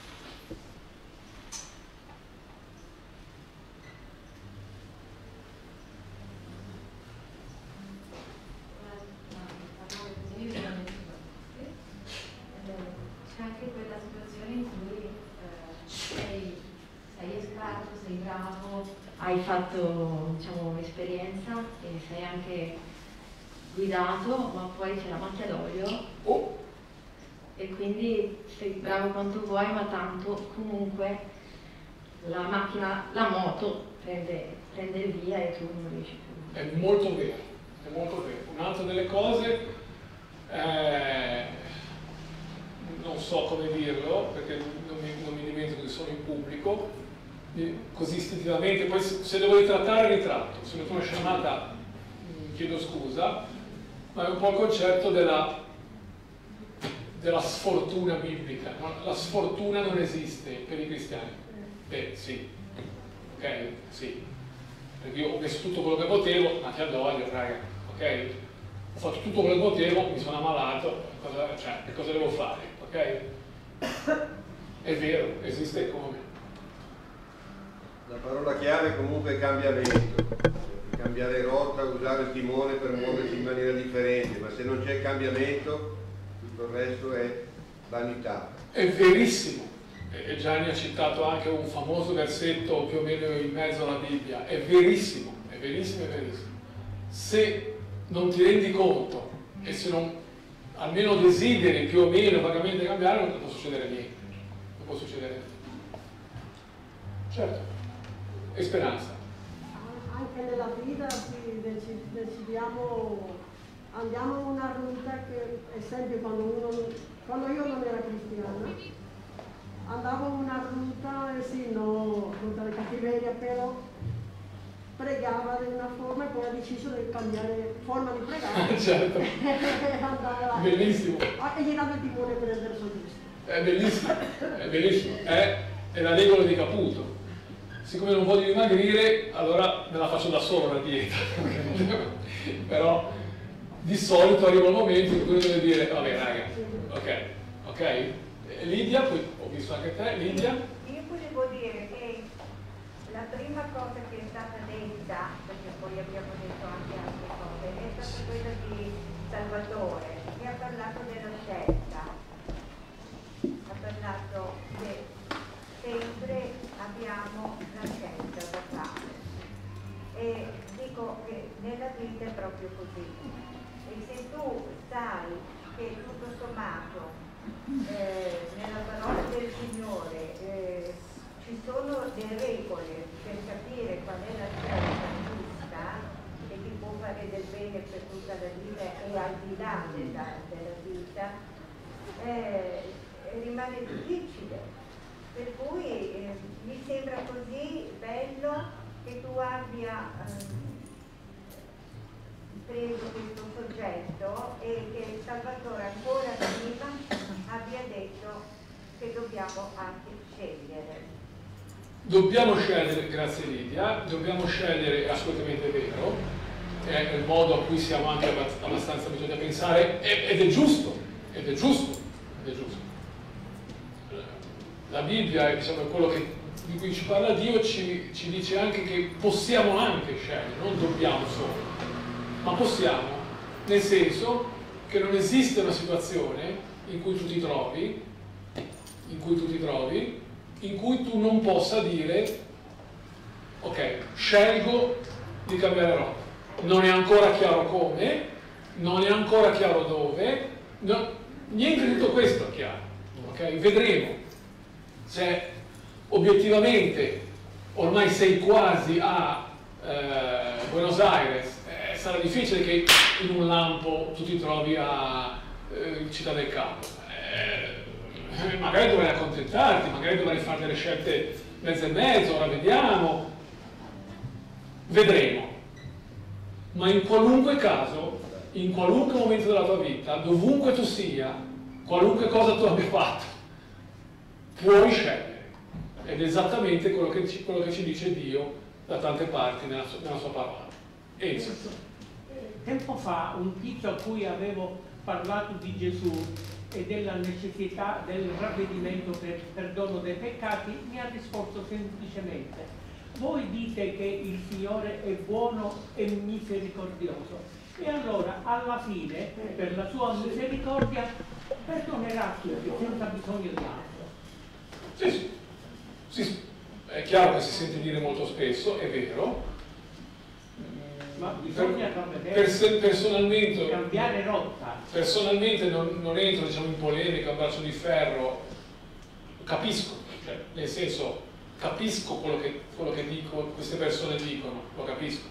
C'è anche quella situazione in cui sei esperto, sei bravo, hai fatto, diciamo, esperienza e sei anche guidato, ma poi c'è la macchia d'olio e quindi sei bravo quanto vuoi, ma tanto comunque la macchina, la moto prende il via e tu non riesci più. È molto vero, è molto vero. Un'altra delle cose, non so come dirlo, perché non mi dimentico che sono in pubblico, così istintivamente, poi se devo ritrattare ritratto, se ne fa una scenata chiedo scusa, ma è un po' il concetto della sfortuna biblica. La sfortuna non esiste per i cristiani. Sì, ok? Sì. Perché io ho messo tutto quello che potevo, ma che addoglio, raga, ok? Ho fatto tutto quello che potevo, mi sono ammalato, cosa devo fare, ok? È vero, esiste come. La parola chiave comunque è cambiamento. Cambiare rotta, usare il timone per muoversi in maniera differente, ma se non c'è cambiamento tutto il resto è vanità. È verissimo. E Gianni ha citato anche un famoso versetto più o meno in mezzo alla Bibbia. È verissimo, è verissimo, è verissimo. Se non ti rendi conto e se non almeno desideri più o meno vagamente cambiare, non può succedere niente. Non può succedere niente. Certo, e speranza. Anche nella vita decidiamo, andiamo in una ruta che, esempio, quando io non ero cristiana, andavo in una ruta, sì, no, ruta di cattiveria, però pregava di una forma e poi ha deciso di cambiare forma di pregare. Certo. Bellissimo. E gli dava il timone per il verso giusto. È bellissimo, è bellissimo. È la regola di Caputo. Siccome non voglio dimagrire, allora me la faccio da solo la dieta. Però di solito arriva il momento in cui uno deve dire, vabbè raga, ok. Lidia, poi ho visto anche te, Lidia. Io volevo dire che la prima cosa che è stata detta, perché poi abbiamo detto anche altre cose, è stata quella di Salvatore, che ha parlato della scelta, ha parlato che sempre abbiamo la scelta da fare, e dico che nella vita è proprio così, e se tu sai che tutto sommato nella parola del Signore ci sono le regole per capire qual è la scelta giusta e ti può fare del bene per tutta la vita e al di là della vita, rimane difficile. Per cui mi sembra così bello che tu abbia preso questo soggetto e che Salvatore ancora prima abbia detto che dobbiamo anche scegliere. Dobbiamo scegliere, grazie Lidia, dobbiamo scegliere, assolutamente vero, è il modo a cui siamo anche abbastanza abituati a pensare, ed è giusto. La Bibbia, diciamo, è quello di cui ci parla Dio, ci dice anche che possiamo anche scegliere, non dobbiamo solo, ma possiamo, nel senso che non esiste una situazione in cui tu ti trovi, in cui tu non possa dire ok, scelgo di cambiare rotta. Non è ancora chiaro come, non è ancora chiaro dove, niente di tutto questo è chiaro, ok? Vedremo se obiettivamente ormai sei quasi a Buenos Aires, sarà difficile che in un lampo tu ti trovi a Città del Capo. Magari dovrai accontentarti, magari dovrai fare delle scelte mezzo e mezzo, ora vediamo, vedremo. Ma in qualunque caso, in qualunque momento della tua vita, dovunque tu sia, qualunque cosa tu abbia fatto, puoi scegliere. Ed è esattamente quello che ci dice Dio da tante parti nella sua parola. Enzo. Tempo fa un tizio a cui avevo parlato di Gesù e della necessità del ravvedimento per perdono dei peccati mi ha risposto semplicemente: voi dite che il Signore è buono e misericordioso, e allora alla fine per la sua misericordia perdonerà tutti senza bisogno di altro. Sì, è chiaro che si sente dire molto spesso, è vero. Ma bisogna personalmente cambiare rotta. Personalmente non entro, diciamo, in polemica, a braccio di ferro, capisco, cioè, nel senso, capisco quello che queste persone dicono, lo capisco.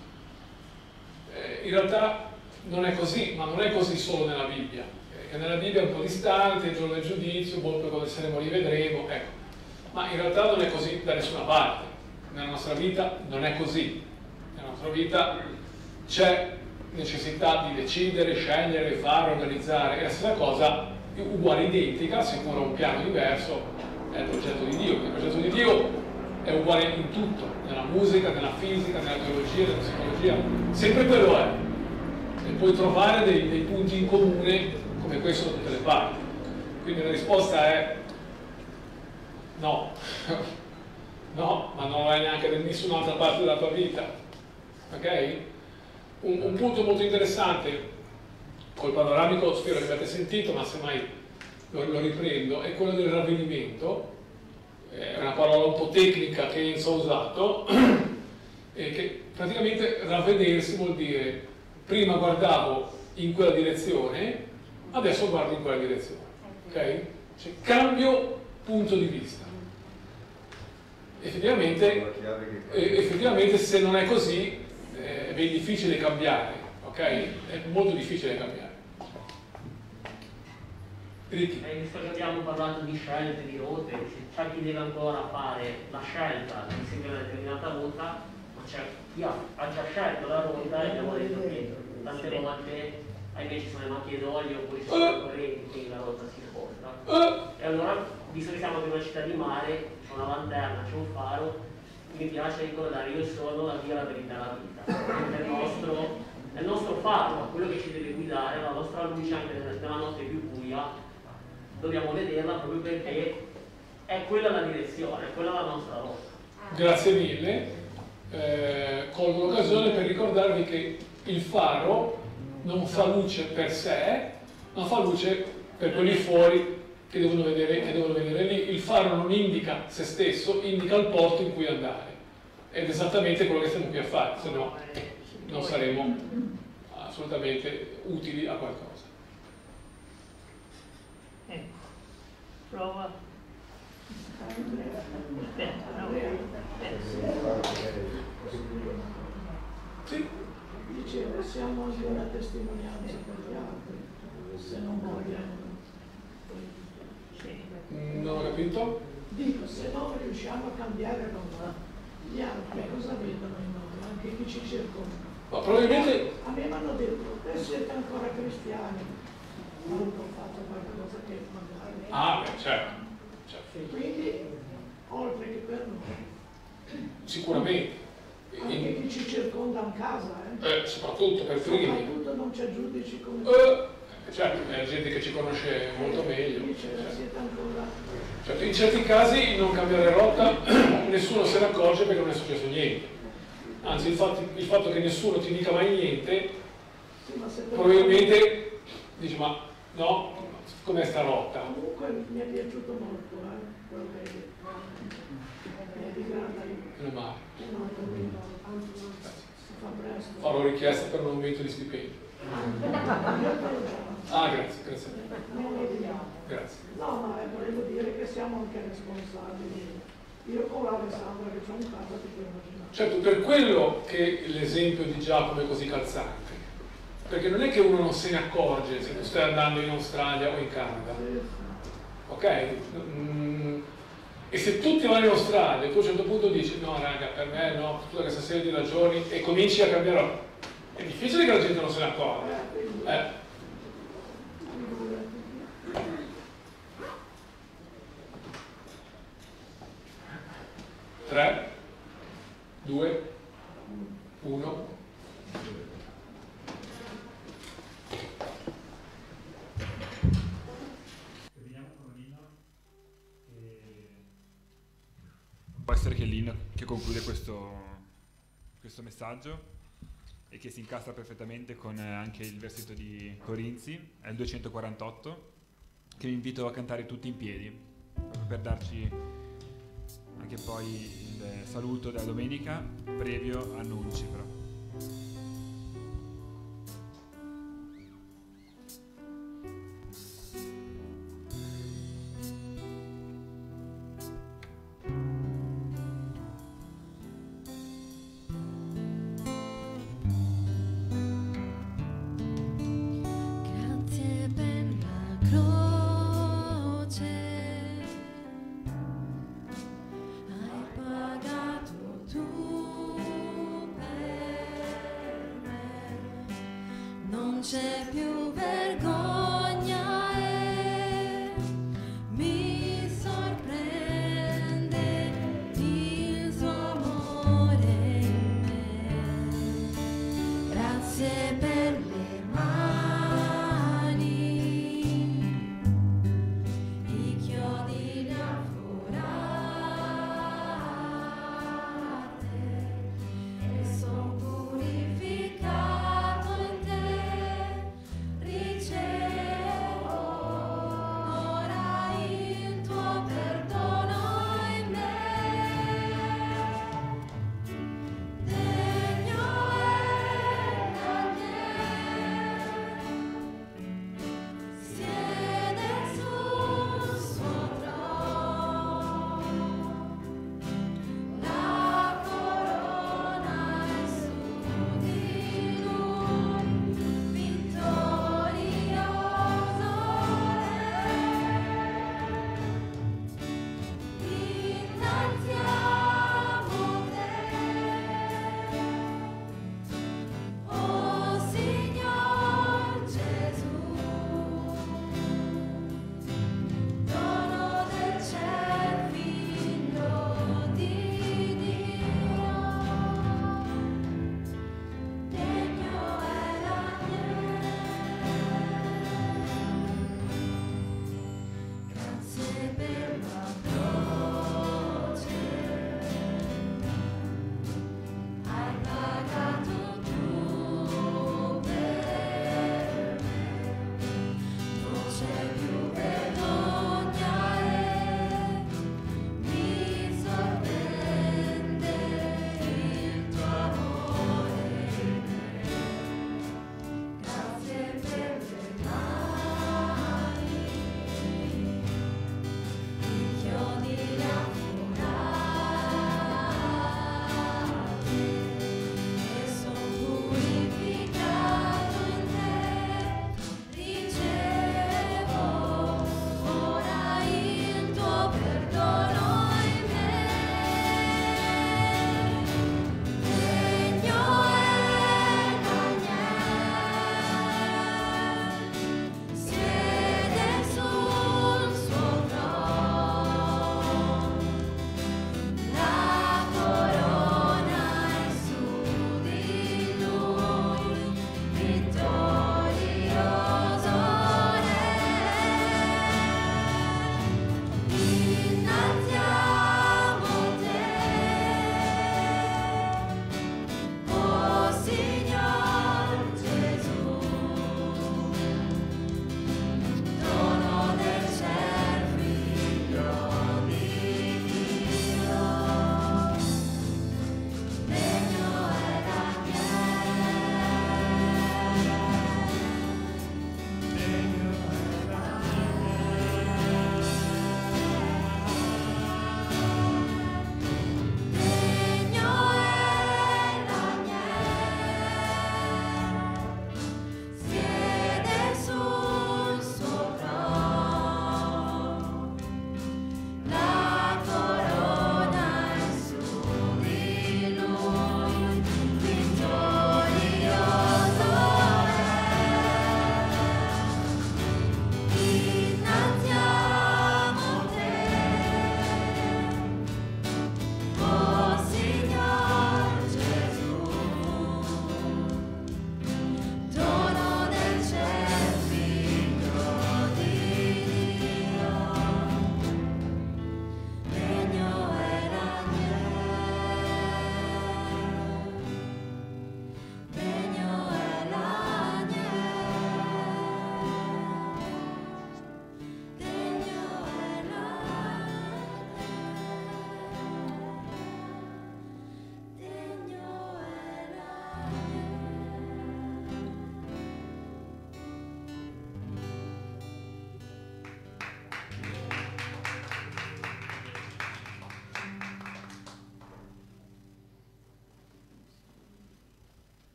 In realtà non è così, ma non è così solo nella Bibbia, che nella Bibbia è un po' distante, il giorno del giudizio, poi quando saremo lì vedremo, ecco. Ma in realtà non è così da nessuna parte. Nella nostra vita non è così. Nella nostra vita c'è necessità di decidere, scegliere, fare, organizzare. È la stessa cosa, uguale, identica, seppur un piano diverso, è il progetto di Dio. Il progetto di Dio è uguale in tutto, nella musica, nella fisica, nella teologia, nella psicologia. Sempre quello è. E puoi trovare dei punti in comune come questo da tutte le parti. Quindi la risposta è no. No, ma non lo è neanche da nessun'altra parte della tua vita. Ok? Un punto molto interessante, col panoramico spero che abbiate sentito, ma semmai lo riprendo, è quello del ravvedimento. È una parola un po' tecnica che Enzo ha usato, e che praticamente ravvedersi vuol dire prima guardavo in quella direzione, adesso guardo in quella direzione, ok? Cioè, cambio punto di vista. Effettivamente se non è così è ben difficile cambiare, ok? È molto difficile cambiare. Visto che abbiamo parlato di scelte, di rotte, c'è chi deve ancora fare la scelta di seguire una determinata rotta, ma c'è chi ha già scelto la rotta e abbiamo detto che tante volte ahimè ci sono le macchine d'olio oppure ci sono le correnti, quindi la rotta si sposta. E allora, visto che siamo in una città di mare, c'è una lanterna, c'è un faro, mi piace ricordare io sono la via, la verità, la vita. È il nostro faro, quello che ci deve guidare, la nostra luce anche nella notte più buia. Dobbiamo vederla proprio perché è quella la direzione, è quella la nostra rotta. Grazie mille. Colgo l'occasione per ricordarvi che il faro non fa luce per sé, ma fa luce per quelli fuori che devono vedere lì. Il faro non indica se stesso, indica il porto in cui andare. Ed è esattamente quello che stiamo qui a fare, se no non saremo assolutamente utili a qualcosa. Prova. Sì. Dicevo, siamo anche una testimonianza per gli altri, se non vogliono. Non ho capito? Dico, se non riusciamo a cambiare gli altri, cosa vedono in noi? Anche chi ci circonda. Ma probabilmente... A me mi hanno detto, siete ancora cristiani. Ma non ho fatto qualcosa che magari... Ah, beh, certo. E quindi, oltre che per noi... Sicuramente. Anche chi ci circonda in casa, soprattutto per primi. Soprattutto non c'è giudici come... Certo, è gente che ci conosce molto meglio. Siete ancora... Certo, in certi casi non cambiare rotta nessuno se ne accorge perché non è successo niente. Anzi, il fatto che nessuno ti dica mai niente, probabilmente dici, ma no, com'è sta rotta? Comunque mi è piaciuto molto, quello che hai detto. È di grande aiuto. Meno male. Si fa presto. Farò richiesta per un aumento di stipendio. Ah, grazie. Grazie. No, ma volevo dire che siamo anche responsabili. Io con l'Alessandra che c'ho un caso ti puoi immaginare. Certo, per quello che l'esempio di Giacomo è così calzante. Perché non è che uno non se ne accorge se tu stai andando in Australia o in Canada. Ok? E se tutti vanno in Australia e tu a un certo punto dici no raga, per me no, tutta questa serie di ragioni e cominci a cambiare, è difficile che la gente non se ne accorga. 3, 2, 1. Può essere che l'inno che conclude questo messaggio e che si incastra perfettamente con anche il versetto di Corinzi, è il 248, che vi invito a cantare tutti in piedi, proprio per darci anche poi il saluto della domenica, previo annunci però. C'è più vergogna e mi sorprende il suo amore in me. Grazie per le mani, i chiodi lavorate e son purificato in te.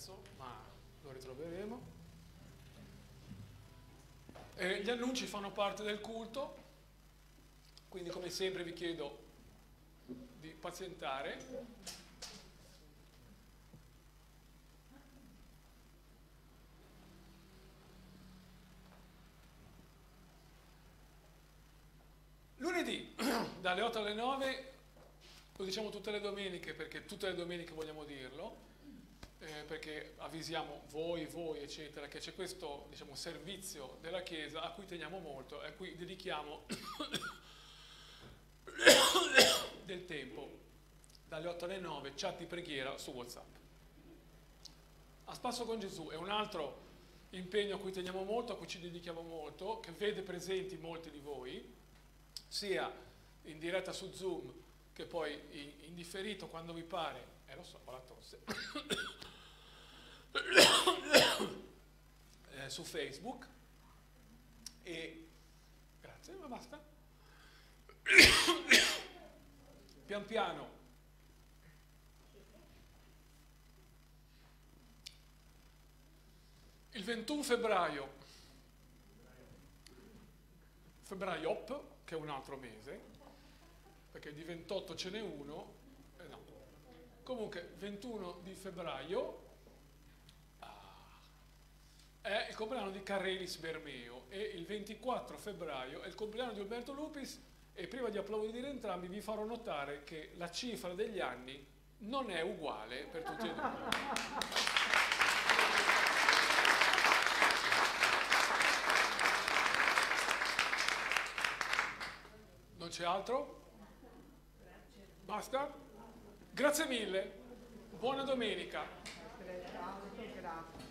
perso, ma lo ritroveremo. Gli annunci fanno parte del culto, quindi come sempre vi chiedo di pazientare. Lunedì dalle 8 alle 9, lo diciamo tutte le domeniche perché tutte le domeniche vogliamo dirlo, perché avvisiamo voi eccetera, che c'è questo, diciamo, servizio della Chiesa a cui teniamo molto e a cui dedichiamo del tempo, dalle 8 alle 9, chat di preghiera su WhatsApp. A Spasso con Gesù è un altro impegno a cui teniamo molto, a cui ci dedichiamo molto, che vede presenti molti di voi, sia in diretta su Zoom che poi in differito quando vi pare, lo so, ho la tosse, su Facebook, e grazie, ma basta. Pian piano il 21 febbraio, che è un altro mese, perché di 28 ce n'è uno, no. Comunque 21 di febbraio è il compleanno di Carrelis Bermeo e il 24 febbraio è il compleanno di Alberto Lupis, e prima di applaudire entrambi vi farò notare che la cifra degli anni non è uguale per tutti e due. Non c'è altro? Basta? Grazie mille, buona domenica. Grazie.